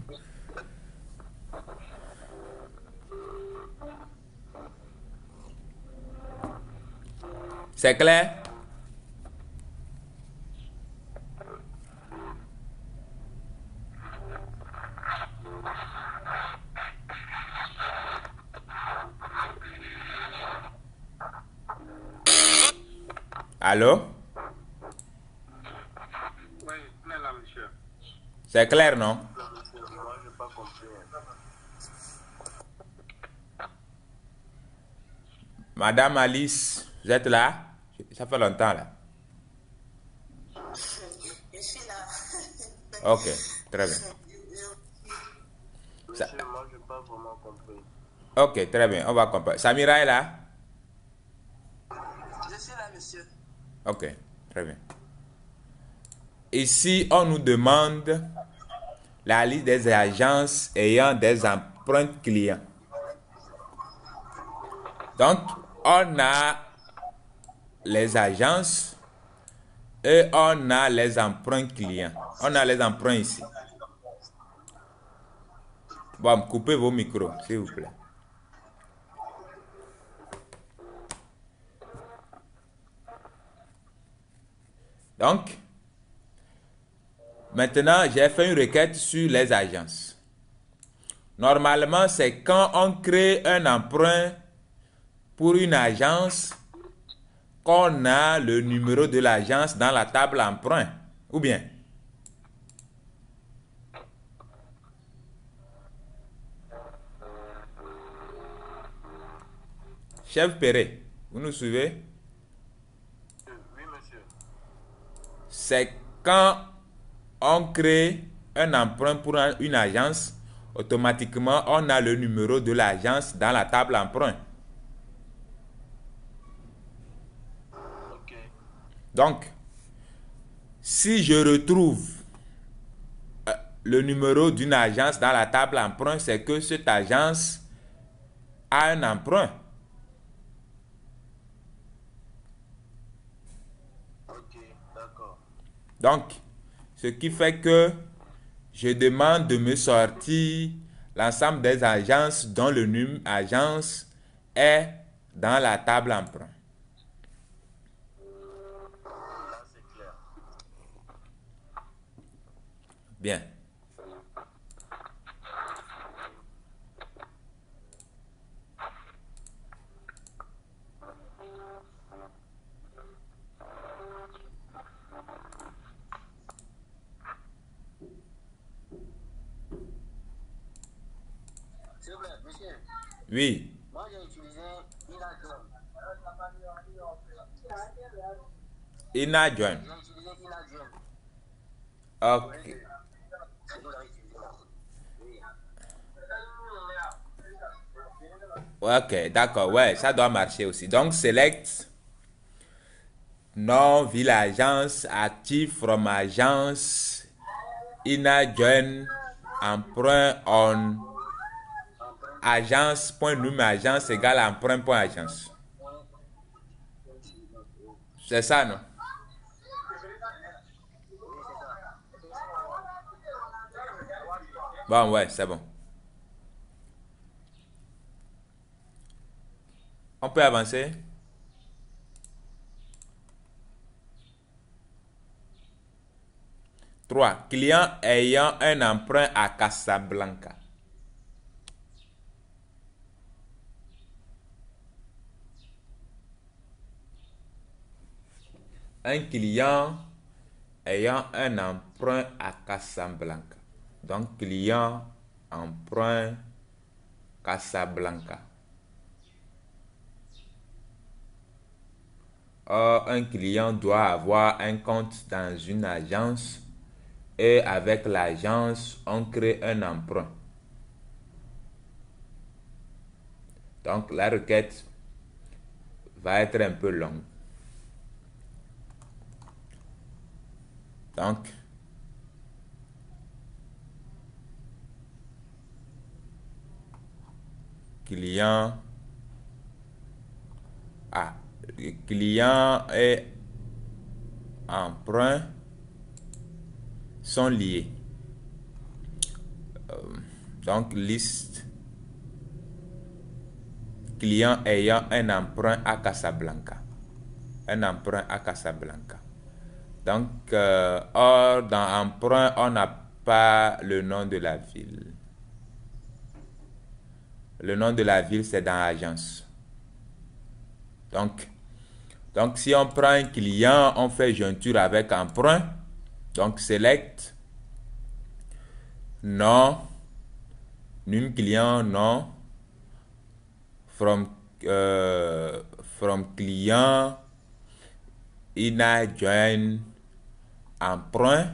C'est clair? Allô? Oui, on est là, monsieur. C'est clair, non? Moi, je n'ai pas compris. Madame Alice, vous êtes là? Ça fait longtemps là. Je suis là. Ok, très bien. Monsieur, moi, je n'ai pas vraiment compris. Ok, très bien, on va comprendre. Samira est là? Je suis là, monsieur. Ok, très bien. Ici, on nous demande la liste des agences ayant des empreintes clients. Donc, on a les agences et on a les emprunts clients. On a les emprunts ici. Bon, coupez vos micros, s'il vous plaît. Donc, maintenant, j'ai fait une requête sur les agences. Normalement, c'est quand on crée un emprunt pour une agence qu'on a le numéro de l'agence dans la table emprunt. Ou bien? Chef Perret, vous nous suivez? Oui, monsieur. C'est quand on crée un emprunt pour une agence, automatiquement, on a le numéro de l'agence dans la table emprunt. Ok. Donc, si je retrouve euh, le numéro d'une agence dans la table emprunt, c'est que cette agence a un emprunt. Ok, d'accord. Donc, ce qui fait que je demande de me sortir l'ensemble des agences dont le numéro agence est dans la table emprunt. Là, c'est clair. Bien. Oui. Moi, j'ai utilisé InaJoin. InaJoin. J'ai utilisé InaJoin. Ok. Ok, d'accord, ouais, ça doit marcher aussi. Donc, select nom, ville, agence, active from agence, InaJoin, emprunt on agence, point num, agence égale emprunt, point agence. C'est ça, non? Bon, ouais, c'est bon. On peut avancer? trois. Client ayant un emprunt à Casablanca. Un client ayant un emprunt à Casablanca. Donc, client, emprunt, Casablanca. Or, un client doit avoir un compte dans une agence et avec l'agence, on crée un emprunt. Donc, la requête va être un peu longue. Donc, client, ah, client et emprunt sont liés. Euh, donc, liste client ayant un emprunt à Casablanca. Un emprunt à Casablanca. Donc, euh, or, dans emprunt, on n'a pas le nom de la ville. Le nom de la ville, c'est dans l'agence. Donc, donc, si on prend un client, on fait jointure avec emprunt. Donc, select nom, num client, nom, from, euh, from client, InaJoin, emprunt,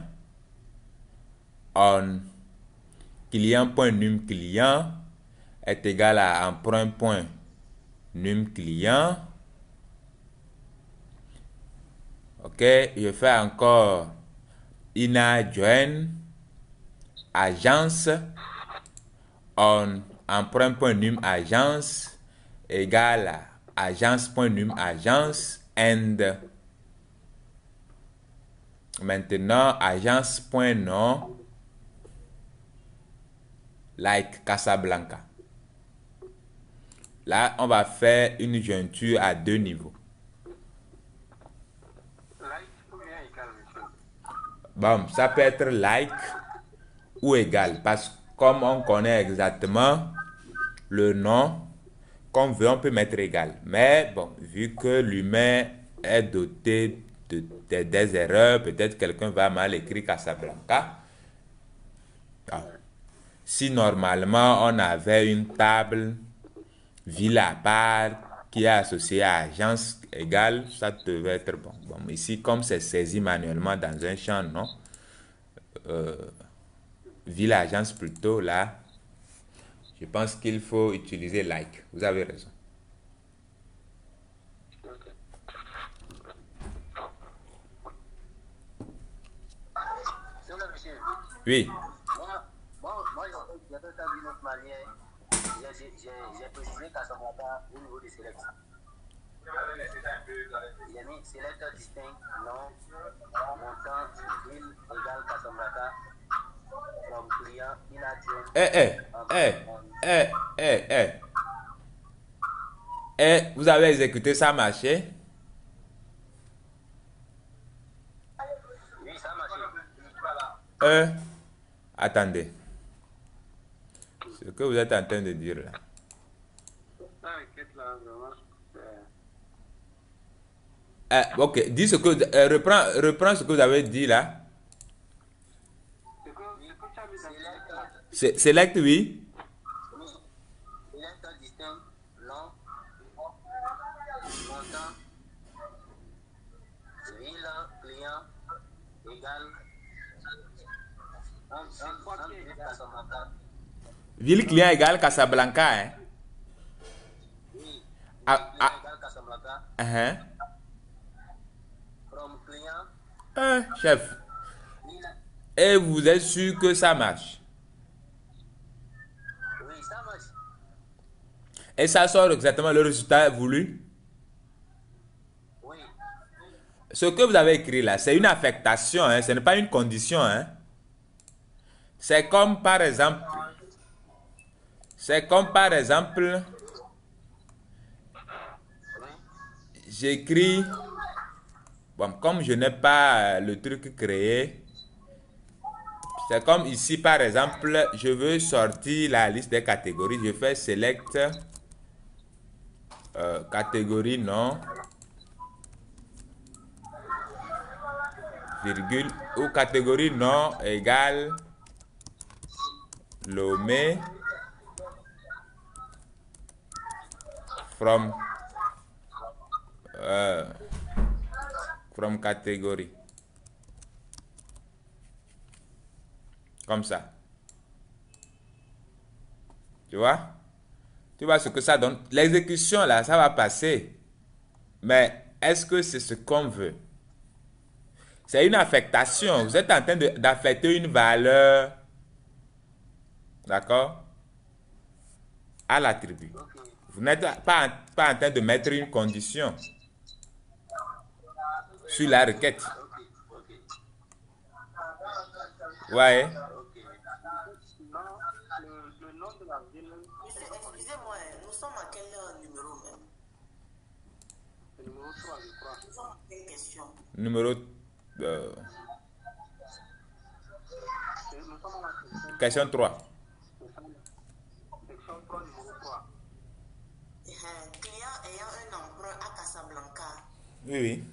on client.num client est égal à emprunt.num client. Ok, je fais encore InaJoin, agence, on emprunt.num agence égale à agence.num agence and maintenant agence.nom like Casablanca. Là, on va faire une jointure à deux niveaux. Like ou bien égal, monsieur. Bon, ça peut être like ou égal parce que comme on connaît exactement le nom qu'on veut, on peut mettre égal. Mais bon, vu que l'humain est doté de, de, des erreurs, peut-être quelqu'un va mal écrire Casablanca. Ah. Si normalement on avait une table ville à part qui est associée à agence égale, ça devait être bon. Bon, ici, comme c'est saisi manuellement dans un champ, non? Euh, ville agence plutôt, là, je pense qu'il faut utiliser like. Vous avez raison. C'est là, monsieur. Oui. Moi, moi, moi j'ai fait ça d'une autre manière. J'ai précisé Casablanca au niveau des select. J'ai mis select distinct, nom, montant, ville, égal Casablanca, from client, InaJoin. Eh, eh, eh, eh, eh, eh. Eh, vous avez exécuté, ça a marché? Oui, ça a marché. Euh, attendez. Ce que vous êtes en train de dire là. La requête là, vraiment, Eh, ok, dis ce que, euh, reprends, reprends ce que vous avez dit là. c'est que tu as mis dans C'est- Select, oui. select distinct, C'est quoi qui est égal? Ville client égale Casablanca, hein? Oui. Ah, Client ah. égale Casablanca. Uh-huh. From client. Euh, chef. Ville. Et vous êtes sûr que ça marche? Oui, ça marche. Et ça sort exactement le résultat voulu? Oui. Ce que vous avez écrit là, c'est une affectation, hein? Ce n'est pas une condition, hein? C'est comme par exemple, c'est comme par exemple, j'écris, bon, comme je n'ai pas le truc créé, c'est comme ici par exemple, je veux sortir la liste des catégories, je fais select, euh, catégorie non, virgule, ou catégorie non égale Lomé from euh, from catégorie. Comme ça. Tu vois? Tu vois ce que ça donne? L'exécution là, ça va passer. Mais est-ce que c'est ce qu'on veut? C'est une affectation. Vous êtes en train d'affecter une valeur. D'accord? À l'attribut. Vous n'êtes pas, pas en train de mettre une condition sur la requête. Ouais. Non, le, le nom de la ville. Monsieur, excusez-moi, nous sommes à quel euh, numéro même? Le numéro trois, je crois. Nous sommes à quelle question? Numéro. Euh, Nous sommes à la section, question trois. section trois, numéro trois. Euh, client ayant un emprunt à Casablanca. Oui, oui.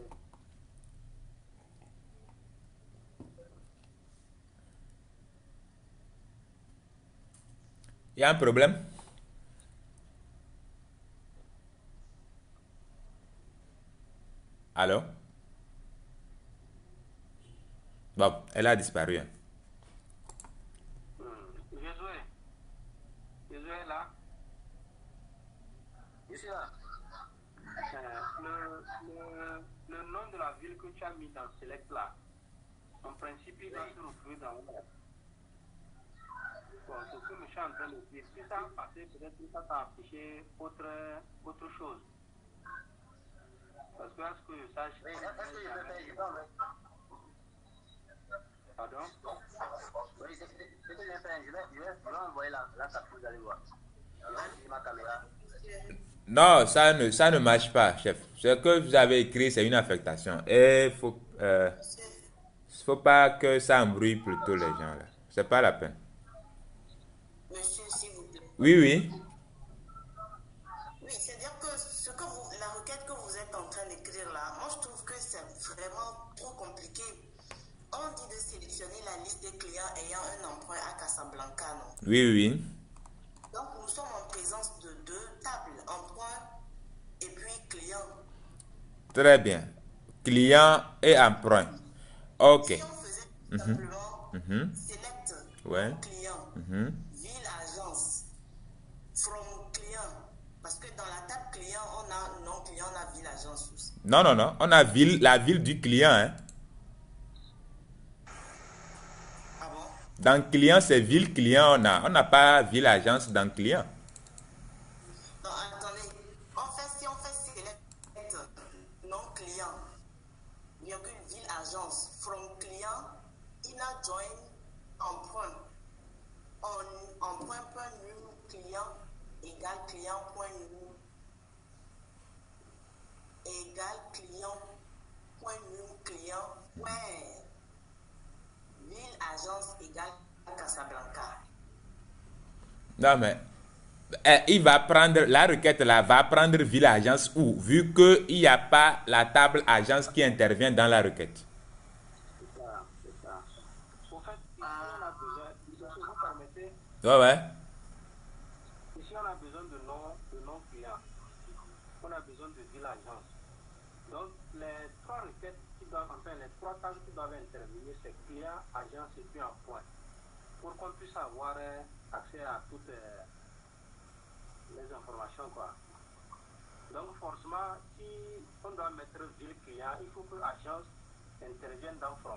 Il y a un problème? Allô? Bon, elle a disparu. Hein. Josué. Josué est là. Je suis là. Euh, le, le, le nom de la ville que tu as mis dans Select là, en principe, il doit se retrouver dans le. Bon, ce que je suis en train de dire, si ça a passé, peut-être que ça t'a affiché autre, autre chose. Parce que, à ce que je sache. Oui, est-ce que je peux faire? Je peux en mettre. Pardon? Oui, c'est ce que je vais faire. Je vais, je vais, je vais envoyer la, la capture, vous allez voir. Je vais utiliser ma caméra. Non, ça ne, ça ne marche pas, chef. Ce que vous avez écrit, c'est une affectation. Et il faut, euh, faut pas que ça embrouille plutôt les gens là. C'est pas la peine. Monsieur, s'il vous plaît. Oui, oui. Oui, c'est-à-dire que ce que vous, la requête que vous êtes en train d'écrire là, moi je trouve que c'est vraiment trop compliqué. On dit de sélectionner la liste des clients ayant un emprunt à Casablanca, non? Oui, oui. Donc nous sommes en présence de deux tables, emprunt et puis client. Très bien. Client et emprunt. Ok. Si on faisait tout simplement Mhm. select Ouais. client, Mhm. ville agence, from client, parce que dans la table client, on a non client, on a ville agence aussi. Non, non, non. On a ville, la ville du client. Hein. Ah bon? Dans client, c'est ville client. On a. On n'a pas ville agence dans client. Non, attendez. En fait, si on fait select non client, virgule ville agence, from client, inner join, emprunt. En, emprunt point new client égale client point new égale client point new client point ville agence égale Casablanca. Non, mais eh, il va prendre, la requête là va prendre ville agence où? Vu qu'il n'y a pas la table agence qui intervient dans la requête. C'est ça, c'est ça. Au fait, ici, on a besoin, si vous permettez, Ouais, ouais. ici, on a besoin de nom, de nom client. On a besoin de ville agence. Donc, les trois requêtes qui doivent, enfin, les trois tâches qui doivent intervenir, c'est client, agence et puis un point. pour qu'on puisse avoir euh, accès à toutes euh, les informations, quoi. Donc forcément, si on doit mettre ville client, il faut que l'agence intervienne dans From.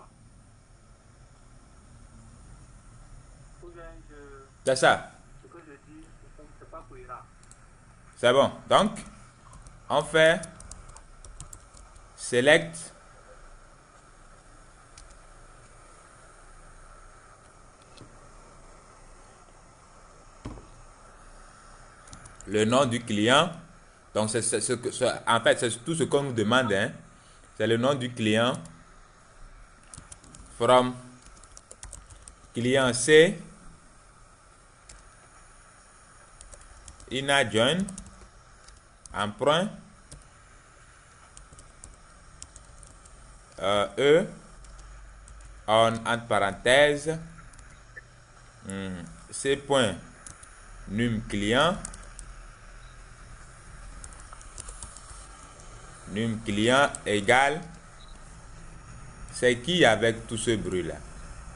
Ou bien je... C'est ça. Ce que je dis, c'est pas cohérent. C'est bon. Donc, on fait select le nom du client. Donc, c'est ce que, en fait, c'est tout ce qu'on nous demande. Hein. C'est le nom du client. From client C. Ina join. Emprunt. Euh, E. On, entre parenthèses. Hmm, C point. Num client. Num client égale. C'est qui avec tout ce bruit là?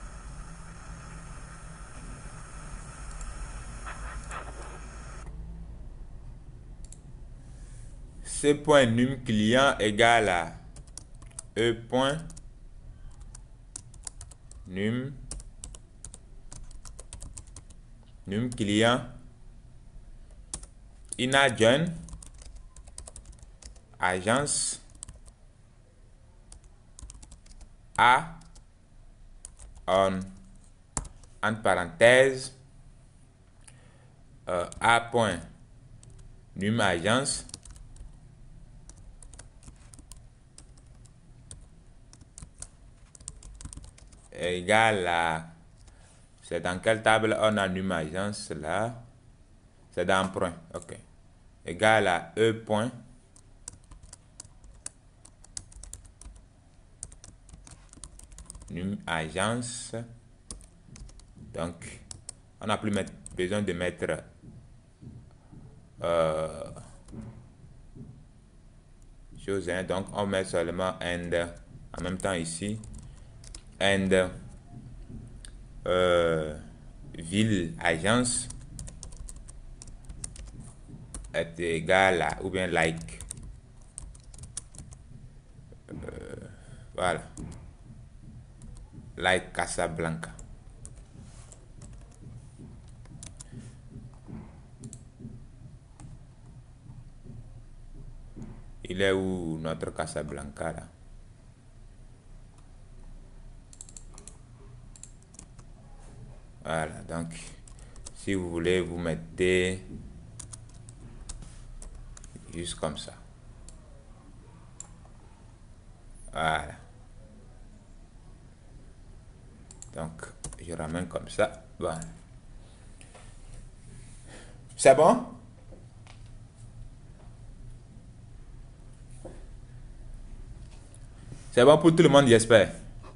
C point num client égale à E point num num client ina join agence A on entre parenthèses euh, A point num agence égale à, c'est dans quelle table on a num agence là? C'est dans emprunt, ok. Égale à E point num agence. Donc, on n'a plus mettre, besoin de mettre euh, chose, hein. Donc, on met seulement and en même temps ici. And euh, ville agence est égal à, ou bien like. Euh, voilà. Like Casablanca. Il est où notre Casablanca là? Voilà, donc si vous voulez, vous mettez juste comme ça. Voilà. Donc, je ramène comme ça. Bon. C'est bon? C'est bon pour tout le monde, j'espère.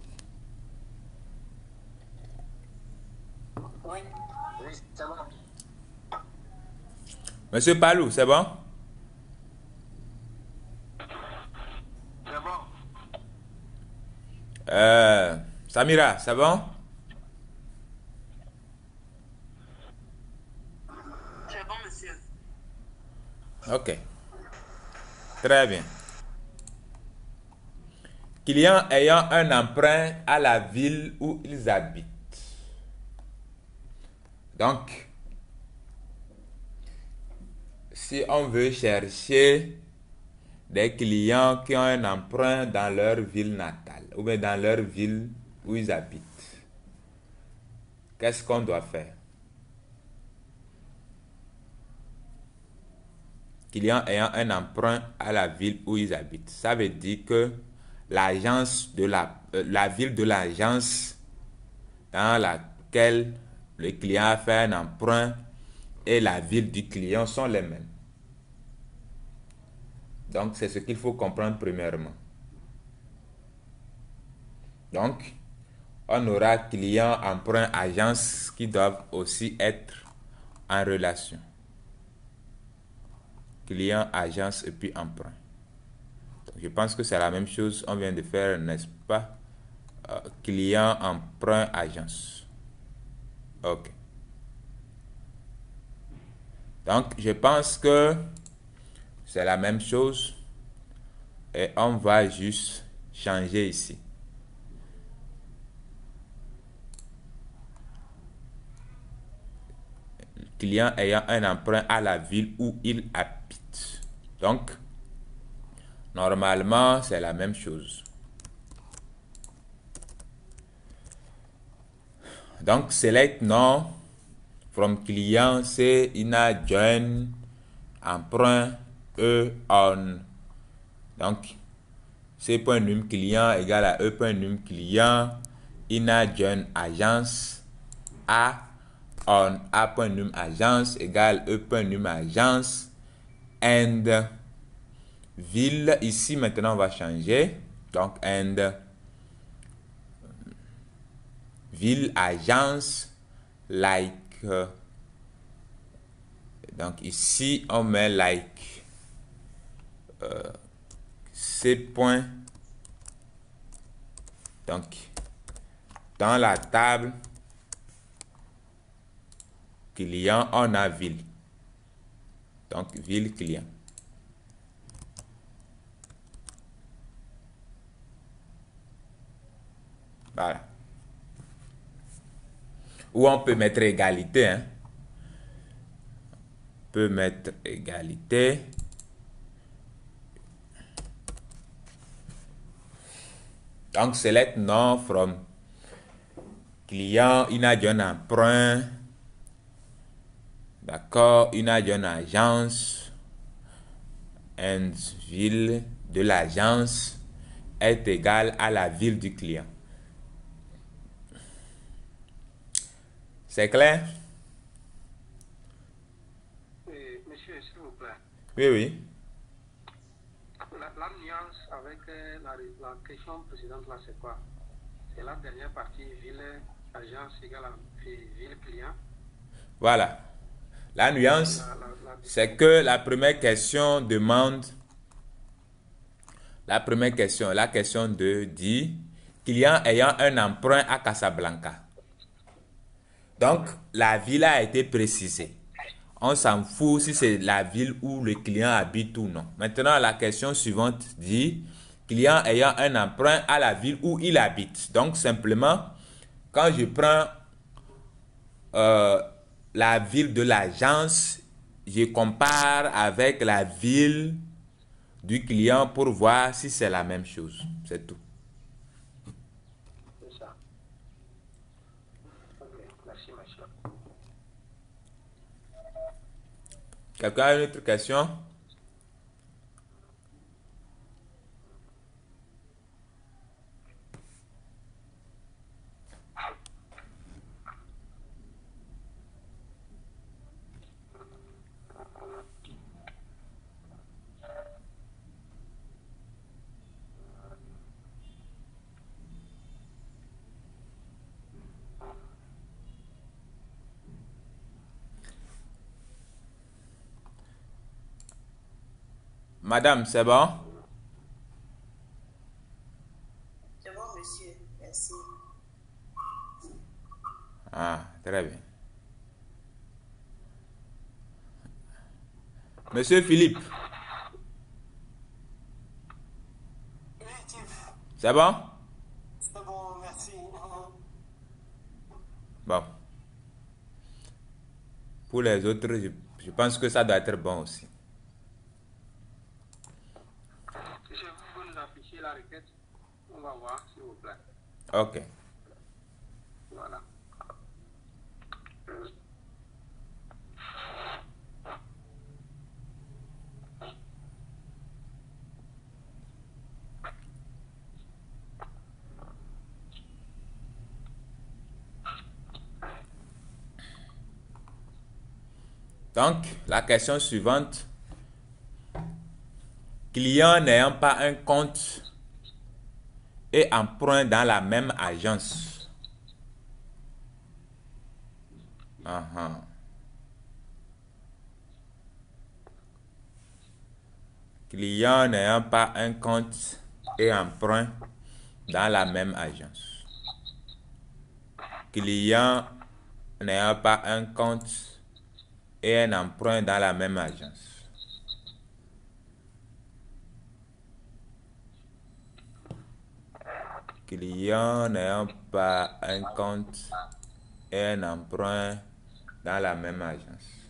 Oui, oui, c'est bon. Monsieur Palou, c'est bon? C'est bon. Euh, Samira, c'est bon? C'est bon, monsieur. Ok. Très bien. Clients ayant un emprunt à la ville où ils habitent. Donc, si on veut chercher des clients qui ont un emprunt dans leur ville natale ou bien dans leur ville où ils habitent, qu'est-ce qu'on doit faire? Clients ayant un emprunt à la ville où ils habitent. Ça veut dire que l'agence de la, euh, la ville de l'agence dans laquelle le client a fait un emprunt et la ville du client sont les mêmes. Donc, c'est ce qu'il faut comprendre premièrement. Donc, on aura client, emprunt, agence qui doivent aussi être en relation. Client, agence et puis emprunt. Donc, je pense que c'est la même chose on vient de faire, n'est-ce pas? Euh, client, emprunt, agence. Ok. Donc, je pense que c'est la même chose. Et on va juste changer ici. Le client ayant un emprunt à la ville où il habite. Donc, normalement, c'est la même chose. Donc, select non from client, c'est ina join emprunt e on. Donc, c.num client égale à e.num client ina join agence a on a.num agence égale e.num agence and ville. Ici maintenant on va changer, donc and ville agence like euh, donc ici on met like euh, c point. Donc dans la table client on a ville, donc ville client. Voilà. Ou on peut mettre égalité, hein. On peut mettre égalité. Donc select non from client il a un emprunt. D'accord, il a une agence and ville de l'agence est égal à la ville du client. C'est clair? Et, monsieur, s'il vous plaît, Oui, oui. la, la nuance avec euh, la, la question précédente, là, c'est quoi? C'est la dernière partie, ville, agence égale à ville, client. Voilà. La nuance, c'est que la première question demande, la première question, la question de dit, client ayant un emprunt à Casablanca. Donc, la ville a été précisée. On s'en fout si c'est la ville où le client habite ou non. Maintenant, la question suivante dit, client ayant un emprunt à la ville où il habite. Donc, simplement, quand je prends euh, la ville de l'agence, je compare avec la ville du client pour voir si c'est la même chose. C'est tout. C'est ça. Ok, merci, monsieur. Quelqu'un a une autre question? Madame, c'est bon? C'est bon, monsieur. Merci. Ah, très bien. Monsieur Philippe. Oui, Tiff. C'est bon? C'est bon, merci. Bon. Pour les autres, je, je pense que ça doit être bon aussi. Si vous pouvez nous afficher la requête, on va voir, s'il vous plaît. Ok. Voilà. Donc, la question suivante. Client n'ayant pas un compte et emprunt dans la même agence. Uh-huh. Client n'ayant pas un compte et emprunt dans la même agence. Client n'ayant pas un compte et un emprunt dans la même agence. Client n'ayant pas un compte et un emprunt dans la même agence.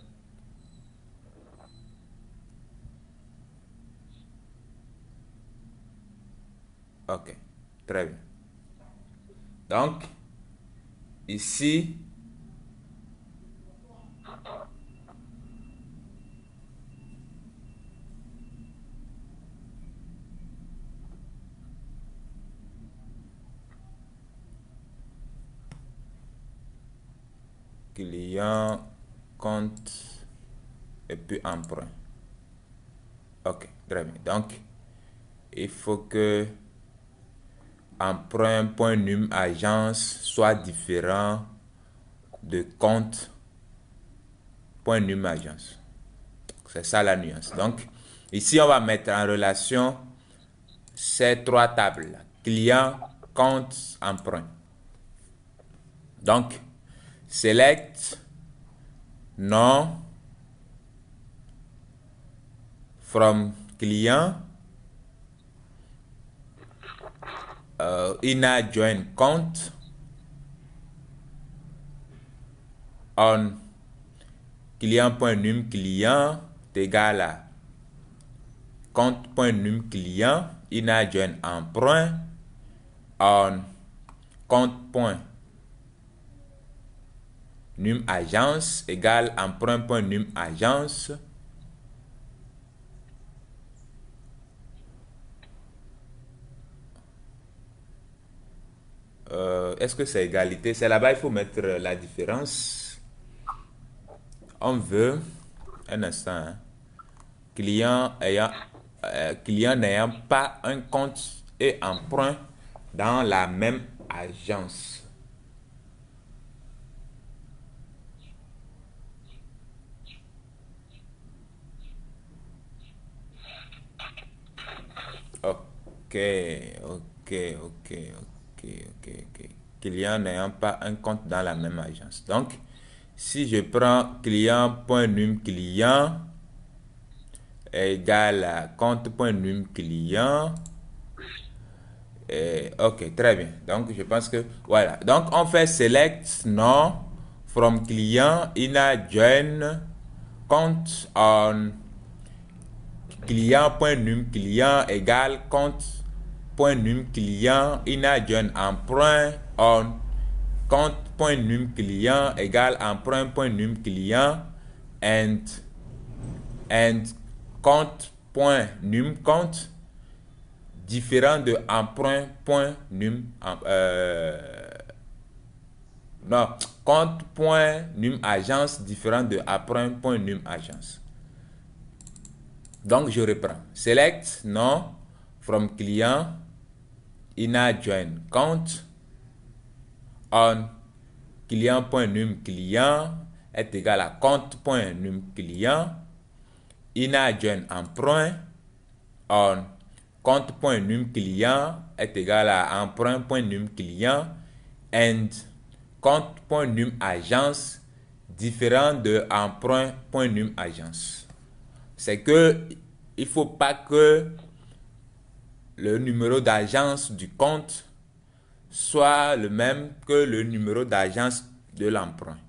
Ok, très bien. Donc, ici, client, compte et puis emprunt. Ok, très bien. Donc, il faut que emprunt.num agence soit différent de compte.num agence. C'est ça la nuance. Donc, ici, on va mettre en relation ces trois tables. Client, compte, emprunt. Donc, select nom from client uh, ina join compte on client.num client est égal à compte.num client ina join emprunt on compte.num agence égale emprunt.num agence euh, est-ce que c'est égalité? C'est là-bas, il faut mettre la différence. On veut un instant hein, client ayant euh, client n'ayant pas un compte et emprunt dans la même agence. Ok, ok, ok, ok, ok, ok. Client n'ayant pas un compte dans la même agence. Donc, si je prends client.num client égale à compte.num client, et, ok, très bien. Donc, je pense que, voilà. Donc, on fait select nom from client ina join compte on client.num client égale compte.num client ina join emprunt on compte.num client égale emprunt.num client and and compte.num compte différent de emprunt.num euh, non compte.num agence différent de emprunt.num agence. Donc je reprends. Select nom from client ina join compte on client.num client est égal à compte.num client ina join emprunt on compte.num client est égal à emprunt.num client and compte.num agence différent de emprunt.num agence. C'est que il faut pas que le numéro d'agence du compte soit le même que le numéro d'agence de l'emprunt.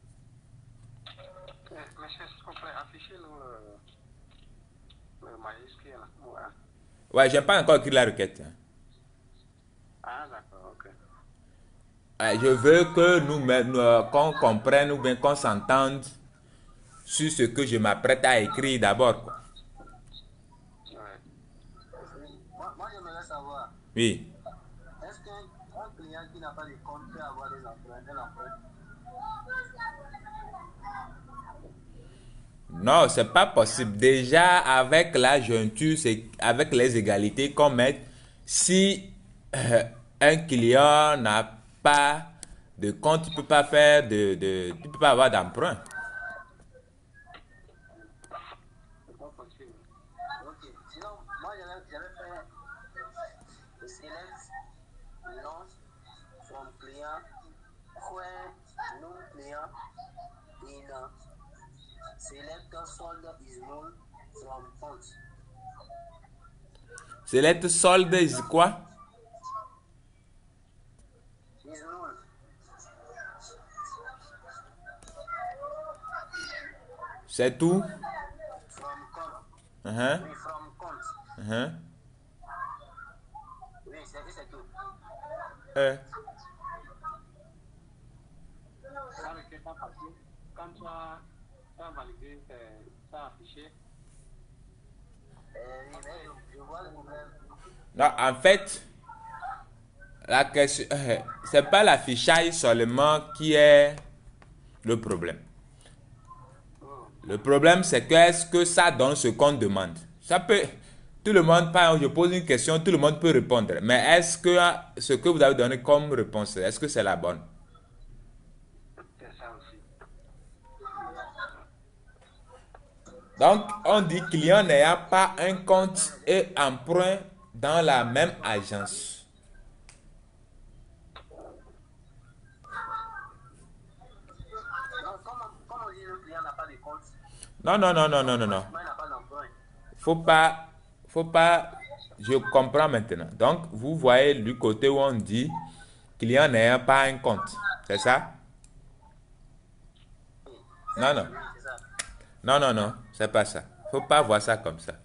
Monsieur, s'il vous plaît, affichez le, le majuscule. Ouais. Ouais, j'ai pas encore écrit la requête. Ah, d'accord, ok. Ouais, je veux que nous, nous qu'on comprenne ou bien qu'on s'entende sur ce que je m'apprête à écrire d'abord, quoi. Ouais. Moi, moi j'aimerais savoir, Oui. est-ce qu'un client qui n'a pas de compte peut avoir des emprunts, un emprunt? Non, c'est pas possible. Déjà, avec la jointure, c'est avec les égalités qu'on met, si euh, un client n'a pas de compte, il peut pas faire de, de il peut pas avoir d'emprunt. C'est pas possible. Ok. Sinon, moi j'avais j'avais fait le select nom from client point null client in uh, select solde is null from count. Select solde is quoi? Is null. C'est tout? From count. Uh-huh. Oui, from count. Uh-huh. Oui, c'est c'est tout. Euh. La requête a passé. Quand tu as, tu as validé, euh, ça a affiché. Euh, oui, mais je, je vois le problème. Non, en fait, la question, euh, c'est pas l'affichage seulement qui est le problème. Le problème, c'est que est-ce que ça donne ce qu'on demande? Ça peut, tout le monde, par exemple, je pose une question, tout le monde peut répondre. Mais est-ce que ce que vous avez donné comme réponse, est-ce que c'est la bonne? C'est ça aussi. Donc, on dit client n'ayant pas un compte et emprunt dans la même agence. Donc, comme on, comme on dit, le client n'a pas de compte. Non, non, non, non, non, non, non. Il n'a pas d'emprunt. Faut pas, faut pas, je comprends maintenant. Donc, vous voyez du côté où on dit client n'ayant pas un compte. C'est ça? Non, non. Oui, c'est ça. Non, non, non. C'est pas ça. Faut pas voir ça comme ça.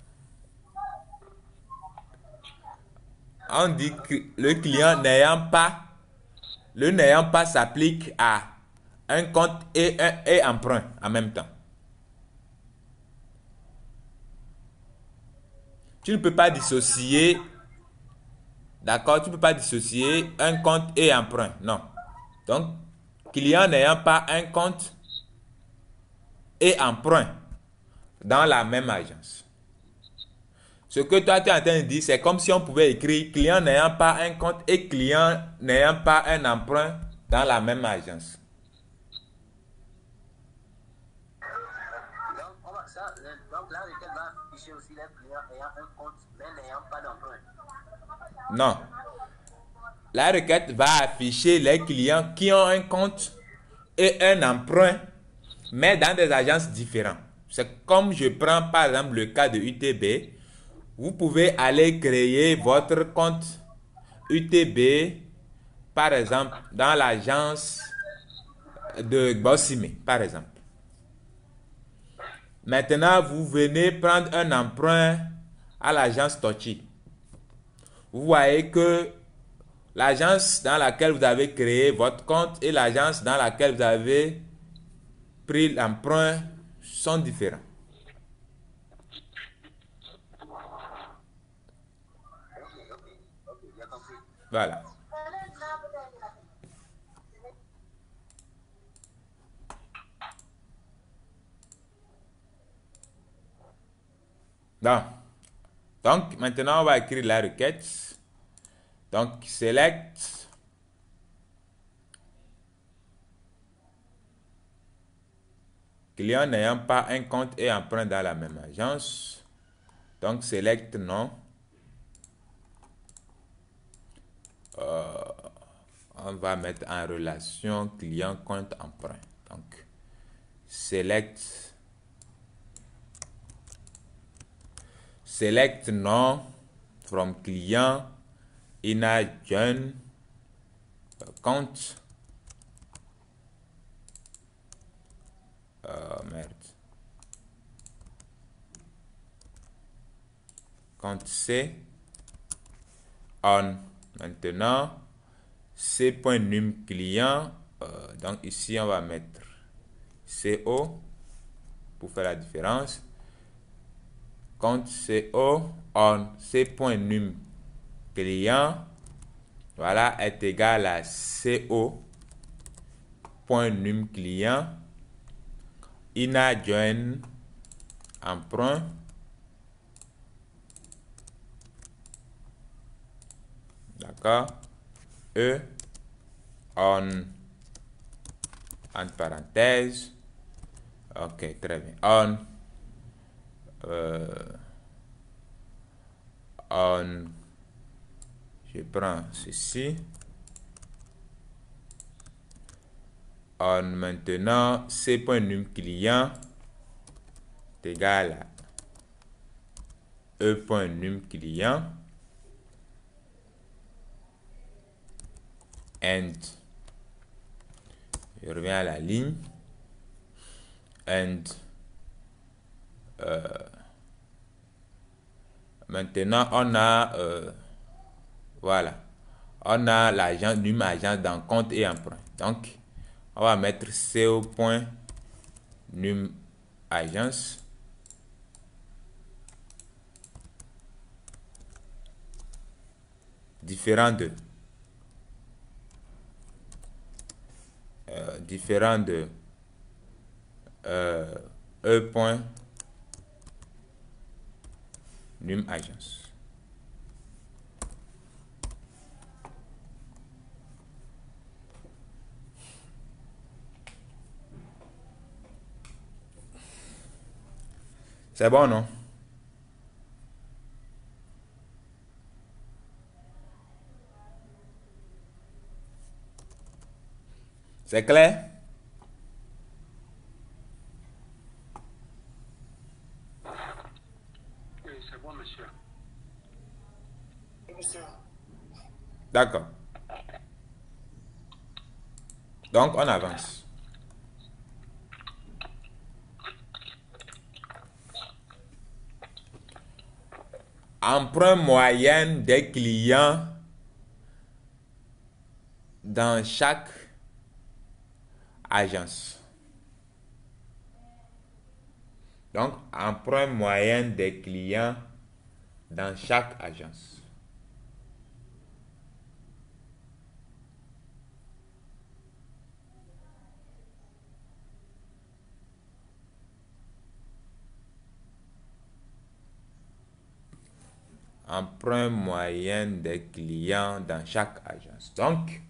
On dit que le client n'ayant pas, le n'ayant pas s'applique à un compte et un et emprunt en même temps. Tu ne peux pas dissocier, d'accord, tu ne peux pas dissocier un compte et emprunt, non. Donc, client n'ayant pas un compte et emprunt dans la même agence. Ce que toi tu es en train de dire, c'est comme si on pouvait écrire client n'ayant pas un compte et client n'ayant pas un emprunt dans la même agence. Donc, on va, ça, le, donc la requête va afficher aussi les clients ayant un compte mais n'ayant pas d'emprunt. Non. La requête va afficher les clients qui ont un compte et un emprunt, mais dans des agences différentes. C'est comme je prends par exemple le cas de U T B. Vous pouvez aller créer votre compte U T B, par exemple, dans l'agence de Bossime, par exemple. Maintenant, vous venez prendre un emprunt à l'agence Tochi. Vous voyez que l'agence dans laquelle vous avez créé votre compte et l'agence dans laquelle vous avez pris l'emprunt sont différents. Voilà. Donc, donc, maintenant, on va écrire la requête. Donc, select client n'ayant pas un compte et emprunt dans la même agence. Donc, select non. Euh, on va mettre en relation client compte emprunt. Donc, select select non from client ina join compte. Euh, merde. Compte C on. Maintenant, C.num client. Euh, donc ici, on va mettre C O pour faire la différence. Compte C O on C.num client, voilà, est égal à C O.num client ina join emprunt d'accord E on en parenthèse. Ok, très bien. On euh, on je prends ceci on maintenant c.num client est égal à e.num client and je reviens à la ligne and euh, maintenant on a euh, voilà, on a l'agent num agence dans compte et emprunt. Donc on va mettre co.num agence différent de euh, différent de euh, e.num agence. C'est bon, non? C'est clair? Oui, c'est bon, monsieur. Oui, monsieur. D'accord. Donc, on avance. Emprunt moyen des clients dans chaque agence. Donc, emprunt moyen des clients dans chaque agence. Emprunt moyen des clients dans chaque agence. Donc,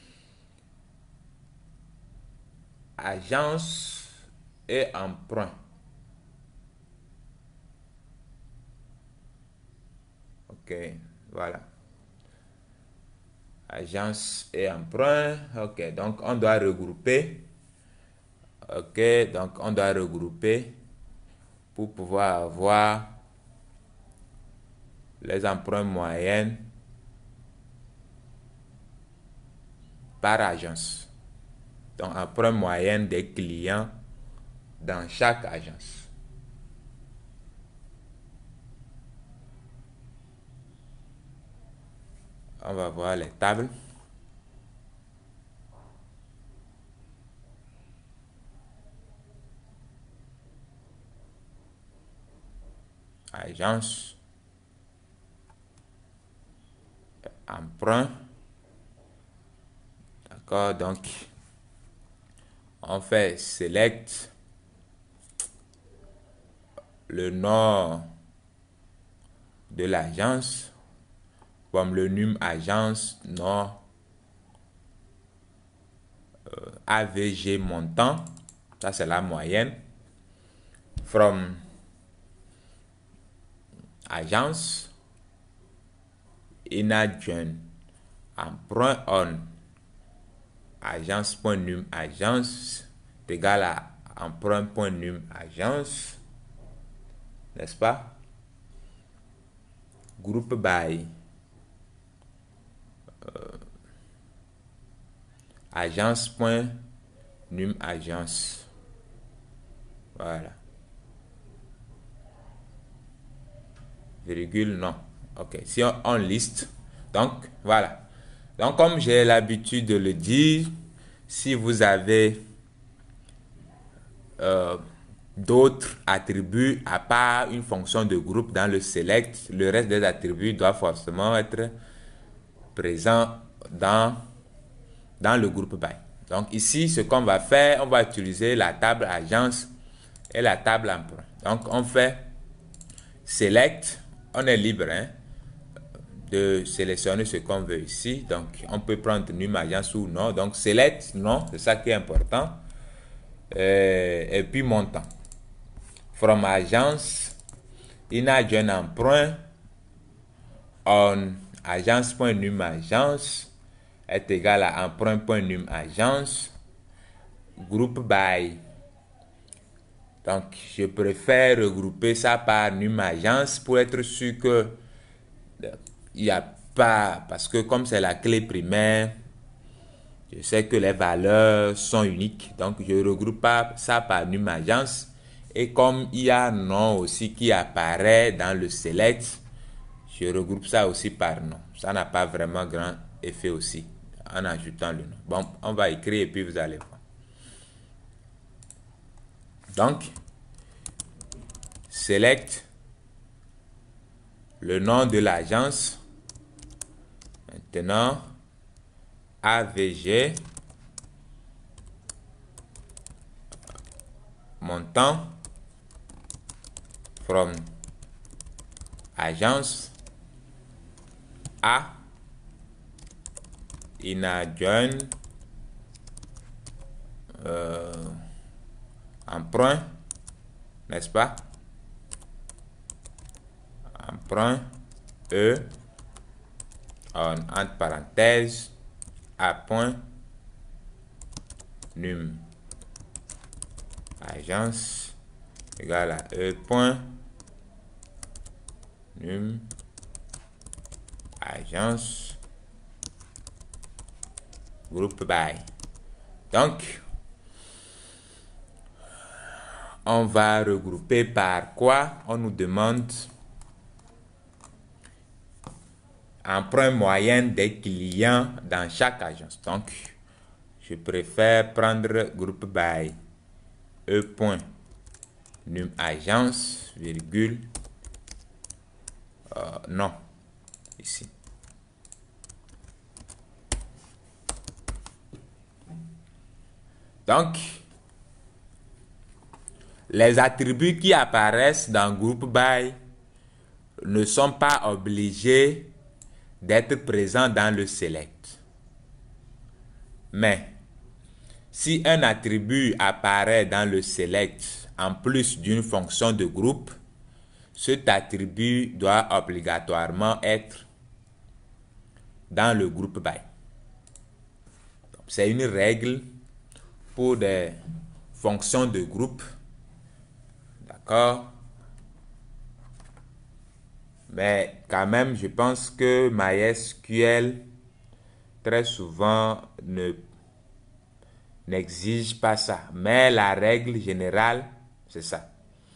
agence et emprunt. Ok, voilà. Agence et emprunt. Ok, donc on doit regrouper. Ok, donc on doit regrouper pour pouvoir avoir les emprunts moyennes par agence. Donc, emprunt moyen des clients dans chaque agence. On va voir les tables. Agence. Emprunt. D'accord, donc on fait select le nom de l'agence comme le num agence nom euh, A V G montant, ça c'est la moyenne, from agence inadjoint emprunt on agence.num agence est égal à emprunt.num agence, n'est-ce pas? Groupe by euh, agence.num agence, voilà, virgule non. Ok, si on, on liste, donc voilà. Donc comme j'ai l'habitude de le dire, si vous avez euh, d'autres attributs à part une fonction de groupe dans le select, le reste des attributs doivent forcément être présents dans, dans le groupe by. Donc ici, ce qu'on va faire, on va utiliser la table agence et la table emprunt. Donc on fait select, on est libre hein, de sélectionner ce qu'on veut ici. Donc on peut prendre num agence ou non. Donc select, non, c'est ça qui est important. Et, et puis montant. From agence, inadjoint emprunt on agence.num agence est égal à emprunt.num agence groupe by. Donc, je préfère regrouper ça par NumAgence pour être sûr que il n'y a pas, parce que comme c'est la clé primaire, je sais que les valeurs sont uniques. Donc, je regroupe pas ça par NumAgence. Et comme il y a nom aussi qui apparaît dans le select, je regroupe ça aussi par nom. Ça n'a pas vraiment grand effet aussi en ajoutant le nom. Bon, on va écrire et puis vous allez voir. Donc, select le nom de l'agence. Maintenant, A V G, montant, from agence, A, INAJOIN, euh, emprunt, n'est-ce pas? Emprunt, E, en, entre parenthèses, A point, num, agence, égale à E point, num, agence, groupe by. Donc, on va regrouper par quoi? On nous demande emprunt moyen des clients dans chaque agence. Donc, je préfère prendre groupe by E point num agence, virgule, euh, non, ici. Donc, les attributs qui apparaissent dans groupe by ne sont pas obligés d'être présents dans le select. Mais, si un attribut apparaît dans le select en plus d'une fonction de groupe, cet attribut doit obligatoirement être dans le groupe by. C'est une règle pour des fonctions de groupe. D'accord? Mais quand même, je pense que MySQL très souvent ne n'exige pas ça. Mais la règle générale, c'est ça.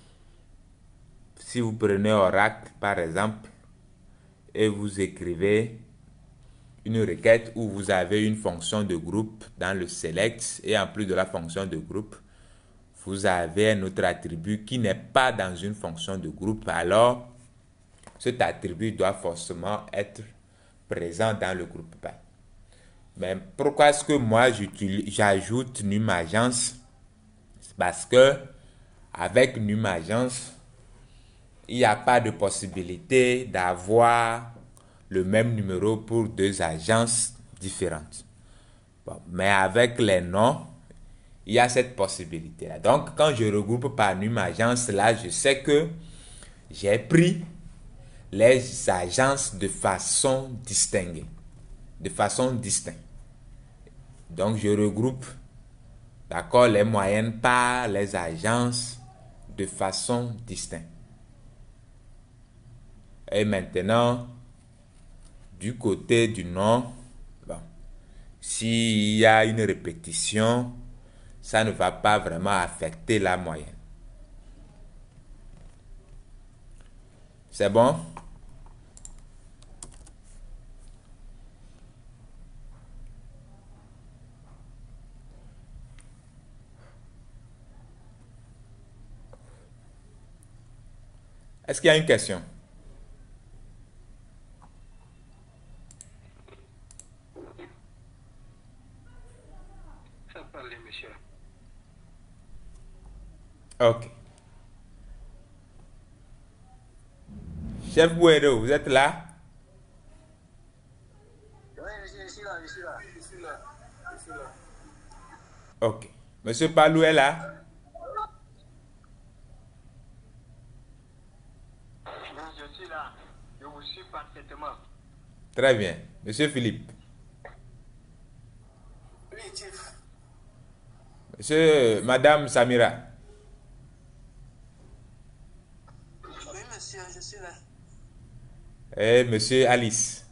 Si vous prenez Oracle, par exemple, et vous écrivez une requête où vous avez une fonction de groupe dans le select, et en plus de la fonction de groupe, vous avez un autre attribut qui n'est pas dans une fonction de groupe, alors cet attribut doit forcément être présent dans le groupe by. Mais pourquoi est-ce que moi j'ajoute NumAgence? C'est parce que avec NumAgence, il n'y a pas de possibilité d'avoir le même numéro pour deux agences différentes. Bon, mais avec les noms, il y a cette possibilité-là. Donc, quand je regroupe par NumAgence, là, je sais que j'ai pris les agences de façon distinguée, de façon distincte. Donc, je regroupe, d'accord, les moyennes par les agences de façon distincte. Et maintenant, du côté du nom, bon, s'il y a une répétition, ça ne va pas vraiment affecter la moyenne. C'est bon? Est-ce qu'il y a une question? Ça parle, monsieur. Ok. Chef Bouedo, vous êtes là? Oui, monsieur, je suis là, je suis là. Je suis là. Je suis là. Ok. Monsieur Palou est là? Oui, je suis là. Je vous suis parfaitement. Très bien. Monsieur Philippe? Oui, chief. Monsieur, Madame Samira. Oui, monsieur, je suis là. Et Monsieur Alice.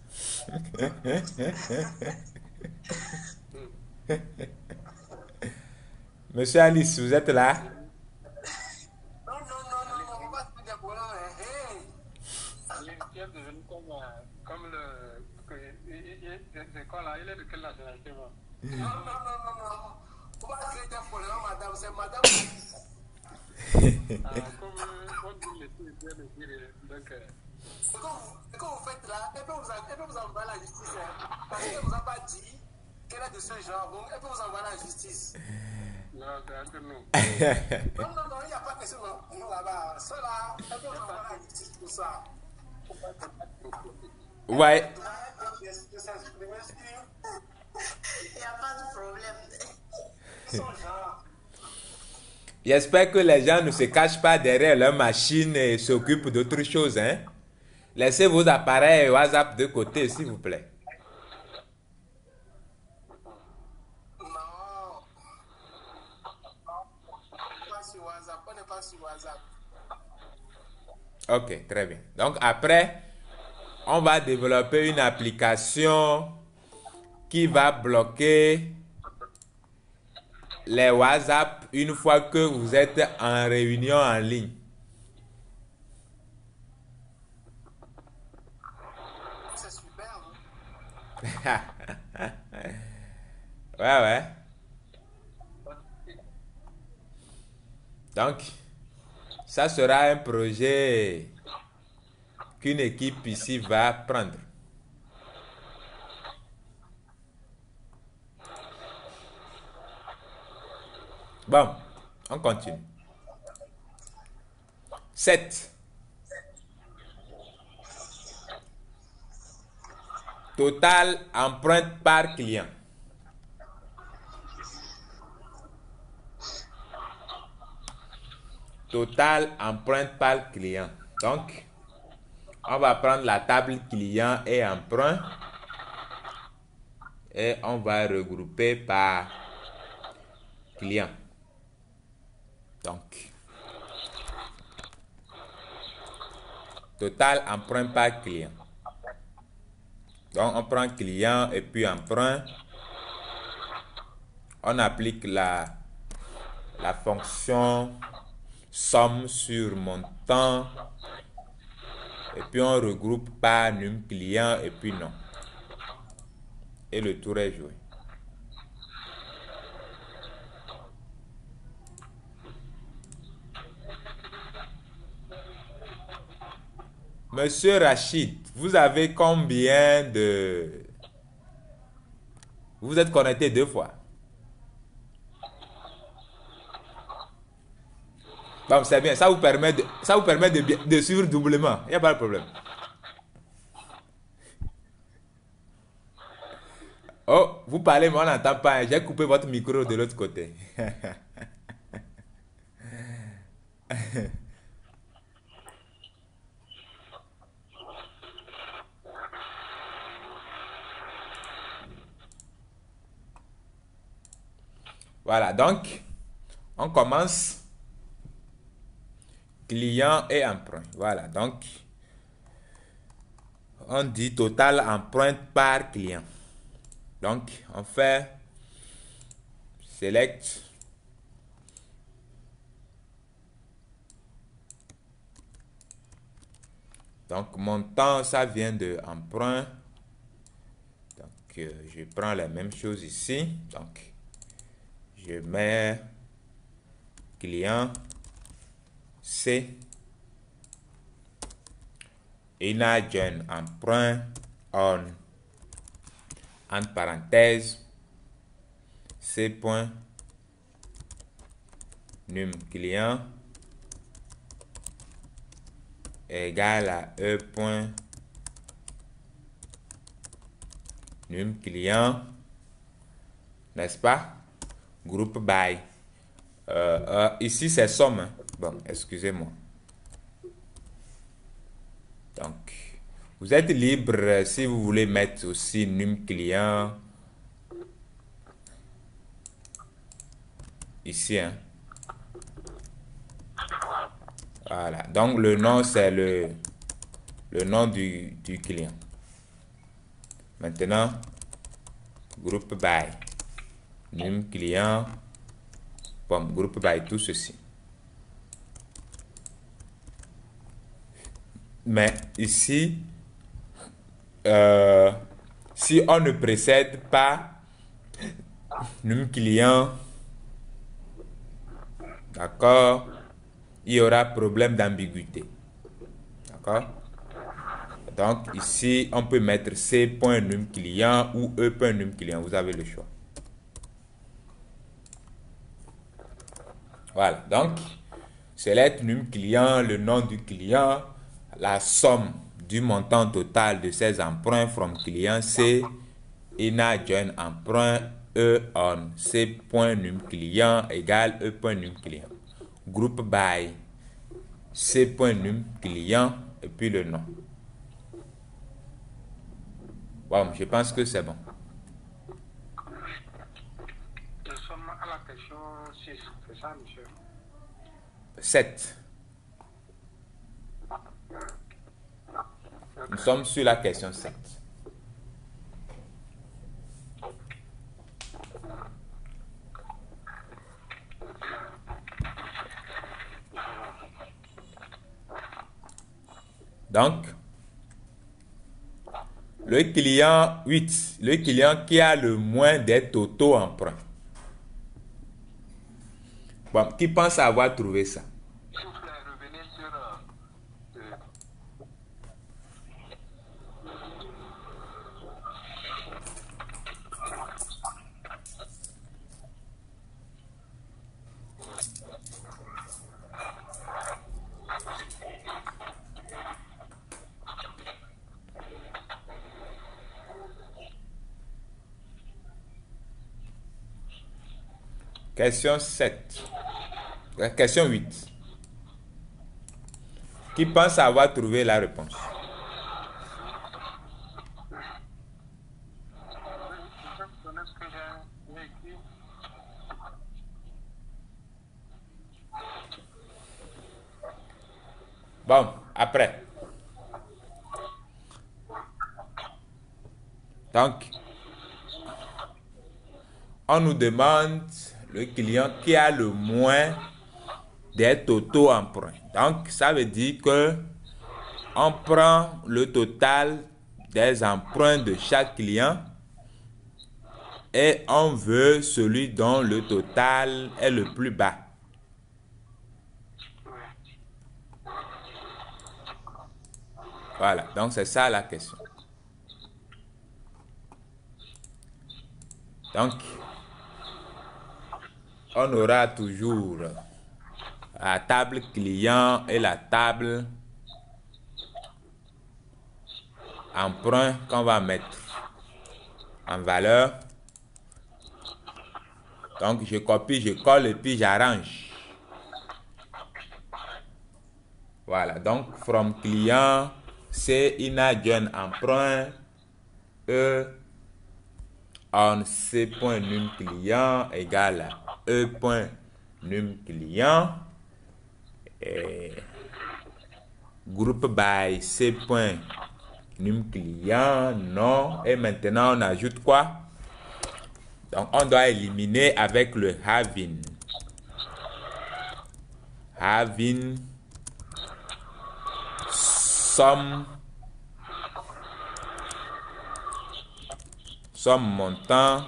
Monsieur Alice, vous êtes là? Non, non, non, non, non, on va se dire pour là. Il est devenu comme, euh, comme le. C'est quoi là? Il est de quelle nationalité, moi? Non, non, non, non, non. On va créer des problèmes, madame. C'est madame. Ah, comme on dit les filles, bien le dire. Donc. euh, Ce que vous, ce que vous faites là, elle peut vous, elle peut vous envoyer à la justice. Hein, parce qu'elle ne vous a pas dit qu'elle est de ce genre. Donc, elle peut vous envoyer à la justice. Non, c'est entre nous. Non, non, non, il n'y a pas de question. Non, non, là-bas. Cela, elle peut vous envoyer à la justice pour ça. Ouais. De s'exprimer sur Il n'y a pas de problème. son genre. J'espère que les gens ne se cachent pas derrière leur machine et s'occupent d'autres choses, hein. Laissez vos appareils WhatsApp de côté, s'il vous plaît. Non. Pas sur WhatsApp. On n'est pas sur WhatsApp. Ok, très bien. Donc après, on va développer une application qui va bloquer les WhatsApp une fois que vous êtes en réunion en ligne. C'est super. Hein? Ouais, ouais. Donc, ça sera un projet qu'une équipe ici va prendre. Bon, on continue. sept. Total empreinte par client. Total empreinte par client. Donc, on va prendre la table client et emprunt et on va regrouper par client. Donc, total emprunt par client. Donc, on prend client et puis emprunt. On applique la, la fonction somme sur montant. Et puis, on regroupe par num client et puis non. Et le tour est joué. Monsieur Rachid, vous avez combien de... Vous êtes connecté deux fois. Bon, c'est bien. Ça vous permet de, ça vous permet de, de suivre doublement. Il n'y a pas de problème. Oh, vous parlez, mais on n'entend pas. J'ai coupé votre micro de l'autre côté. Voilà, donc, on commence client et emprunt. Voilà, donc, on dit total empreinte par client. Donc, on fait select. Donc, montant, ça vient de emprunt. Donc, euh, je prends la même chose ici. Donc, je mets client C. Imagine emprunt on entre parenthèses C point num client égale à E point num client, n'est-ce pas? Groupe by. Euh, euh, ici c'est somme. Hein? Bon, excusez-moi. Donc, vous êtes libre si vous voulez mettre aussi num client ici, hein. Voilà, donc le nom c'est le, le nom du, du client. Maintenant, groupe by, num client, bon, groupe by tout ceci. Mais ici, euh, si on ne précède pas num client, d'accord, il y aura problème d'ambiguïté. D'accord? Donc ici, on peut mettre c.num client ou e.num client. Vous avez le choix. Voilà. Donc, select num client, le nom du client, la somme du montant total de ses emprunts from client C, ina join emprunt E on c.num client égale e.num client. Groupe by c.num client et puis le nom. Bon, je pense que c'est bon. Nous sommes à la question six, c'est ça, monsieur? sept. Nous sommes sur la question sept. Donc, le client huit, le client qui a le moins des totaux emprunts. Bon, qui pense avoir trouvé ça? S'il vous plaît, revenez sur euh, euh, Question sept. Question huit. Qui pense avoir trouvé la réponse? je vais vous donner ce que j'ai j'ai écrit. Bon, après. Donc, on nous demande le client qui a le moins des totaux emprunts. Donc, ça veut dire que on prend le total des emprunts de chaque client et on veut celui dont le total est le plus bas. Voilà, donc c'est ça la question. Donc, on aura toujours la table client et la table emprunt qu'on va mettre en valeur. Donc, je copie, je colle et puis j'arrange. Voilà, donc, from client, c'est ina join emprunt, E on c.num client égale e.num client. Et groupe by c.num client, non. Et maintenant, on ajoute quoi? Donc, on doit éliminer avec le having. Having somme somme montant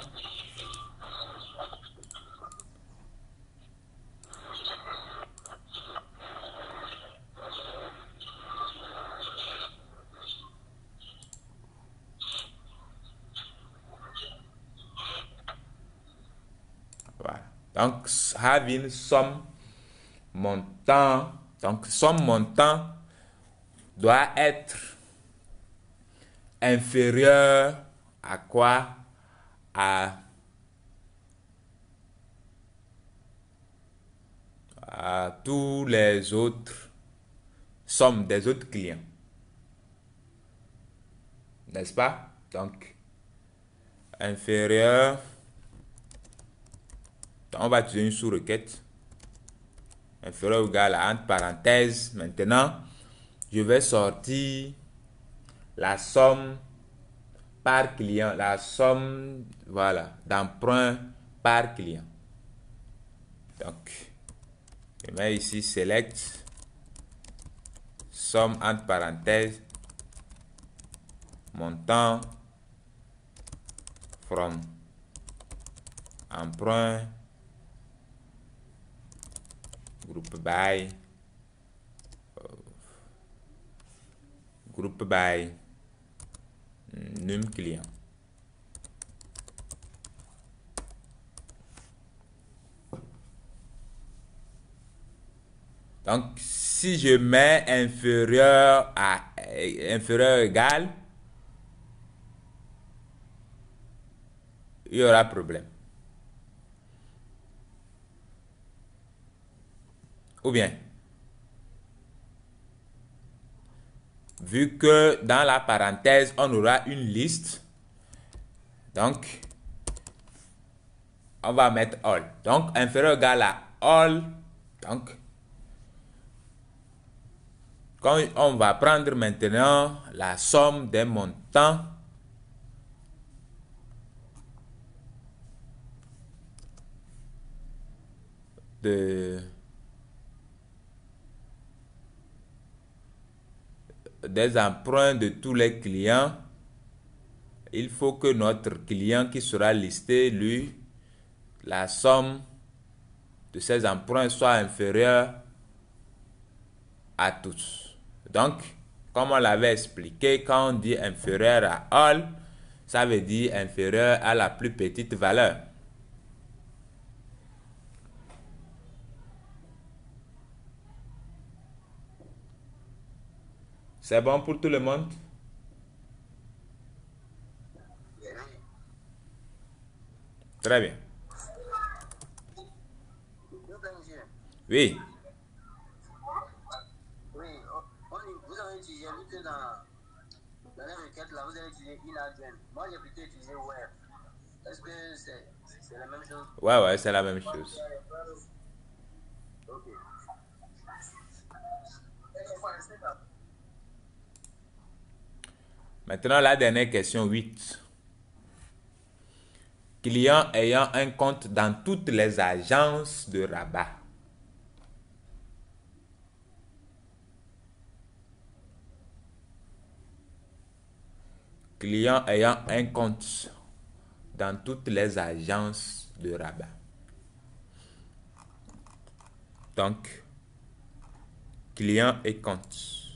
voilà. Donc having somme montant, donc somme montant doit être inférieur à quoi? À, à tous les autres sommes des autres clients. N'est-ce pas? Donc, inférieur On va utiliser une sous-requête. Inférieur ou égal à entre parenthèses. Maintenant, je vais sortir la somme par client. La somme, voilà, d'emprunt par client. Donc, je mets ici select somme entre parenthèses montant from emprunt groupe by groupe by num client. Donc, si je mets inférieur à inférieur égal, il y aura problème. Ou bien, vu que dans la parenthèse, on aura une liste, donc, on va mettre all. Donc, inférieur égal à all, donc, quand on va prendre maintenant la somme des montants de des emprunts de tous les clients, il faut que notre client qui sera listé, lui, la somme de ses emprunts soit inférieure à tous. Donc, comme on l'avait expliqué, quand on dit inférieur à all, ça veut dire inférieur à la plus petite valeur. C'est bon pour tout le monde? Très bien. Oui. Oui, on, vous avez utilisé, vu que dans, dans les requêtes, là, vous avez utilisé inagent. Moi, j'ai plutôt utilisé where. Est-ce que c'est la même chose? Ouais, ouais, c'est la même chose. Ok. Maintenant, la dernière question, huit. Client ayant un compte dans toutes les agences de Rabat. Client ayant un compte dans toutes les agences de Rabat. Donc, client et compte.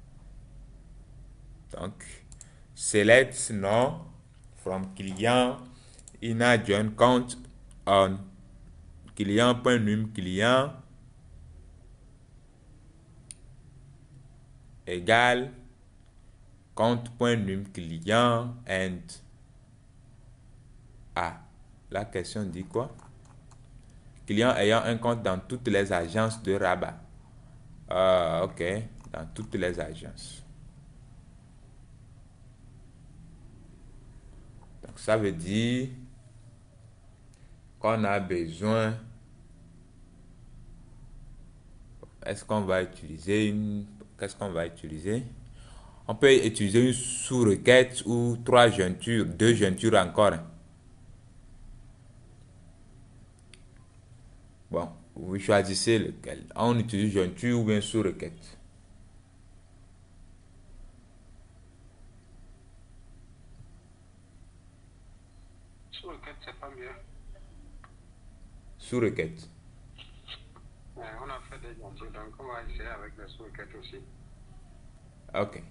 Donc, select no from client in a join count on client.num client égale compte.num client and ah, la question dit quoi? Client ayant un compte dans toutes les agences de Rabat. Ah, ok, dans toutes les agences. Donc ça veut dire qu'on a besoin. Est-ce qu'on va utiliser une... Qu'est-ce qu'on va utiliser? On peut utiliser une sous-requête ou trois jointures, deux jointures encore. Bon, vous choisissez lequel. On utilise jointure ou bien sous-requête. Sous-requête, c'est pas mieux. Sous-requête. Ouais, on a fait des jointures, donc on va essayer avec les sous-requêtes aussi. Ok.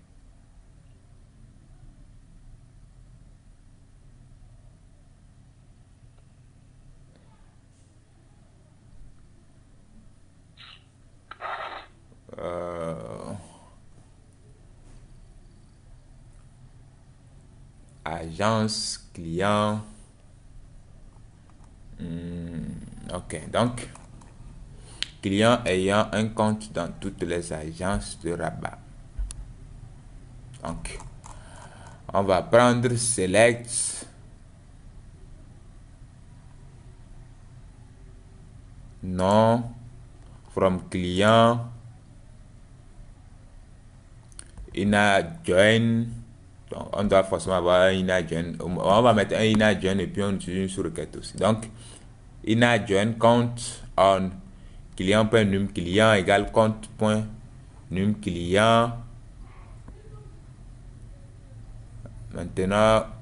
Euh, agence client. Hmm, ok, donc client ayant un compte dans toutes les agences de Rabat. Donc, on va prendre select nom from client ina join. Donc on doit forcément avoir un ina join. On va mettre un ina join et puis on utilise une sous-requête aussi. Donc ina join compte on client.num client égale compte.num client. Maintenant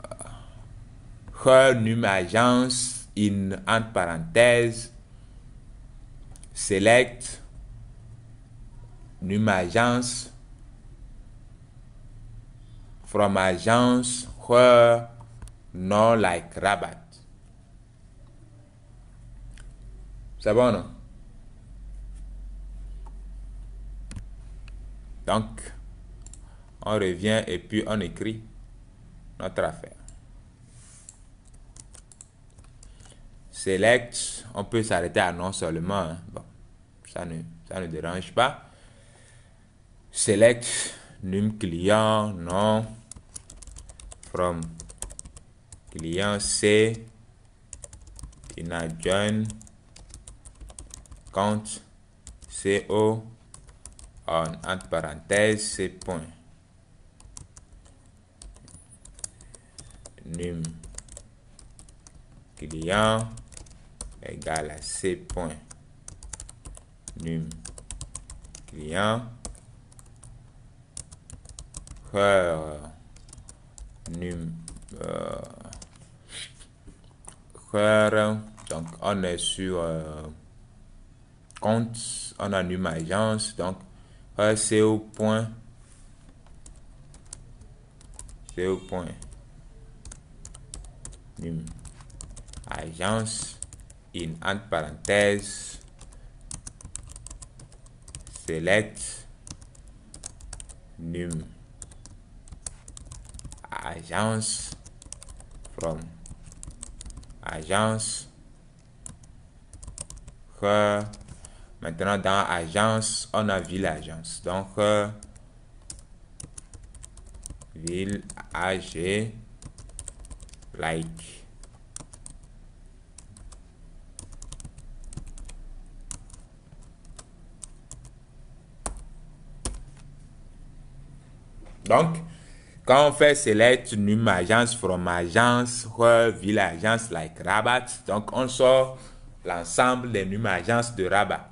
her num agence in entre parenthèses select num agence from agence her no like rabat. C'est bon, non? Donc on revient et puis on écrit notre affaire. Select, on peut s'arrêter à non seulement, hein. Bon, ça ne, ça ne dérange pas. Select num client non from client C in a join compte co en entre parenthèses c point num client égale à c point num client her num euh, her, donc on est sur euh, compte, on a num agence, donc her co point co point num agence in entre parenthèses select num agence from agence her. Maintenant dans agence on a ville agence, donc her ville ag like. Donc, quand on fait select num agence from agence where ville agence like Rabat, donc on sort l'ensemble des num agences de Rabat.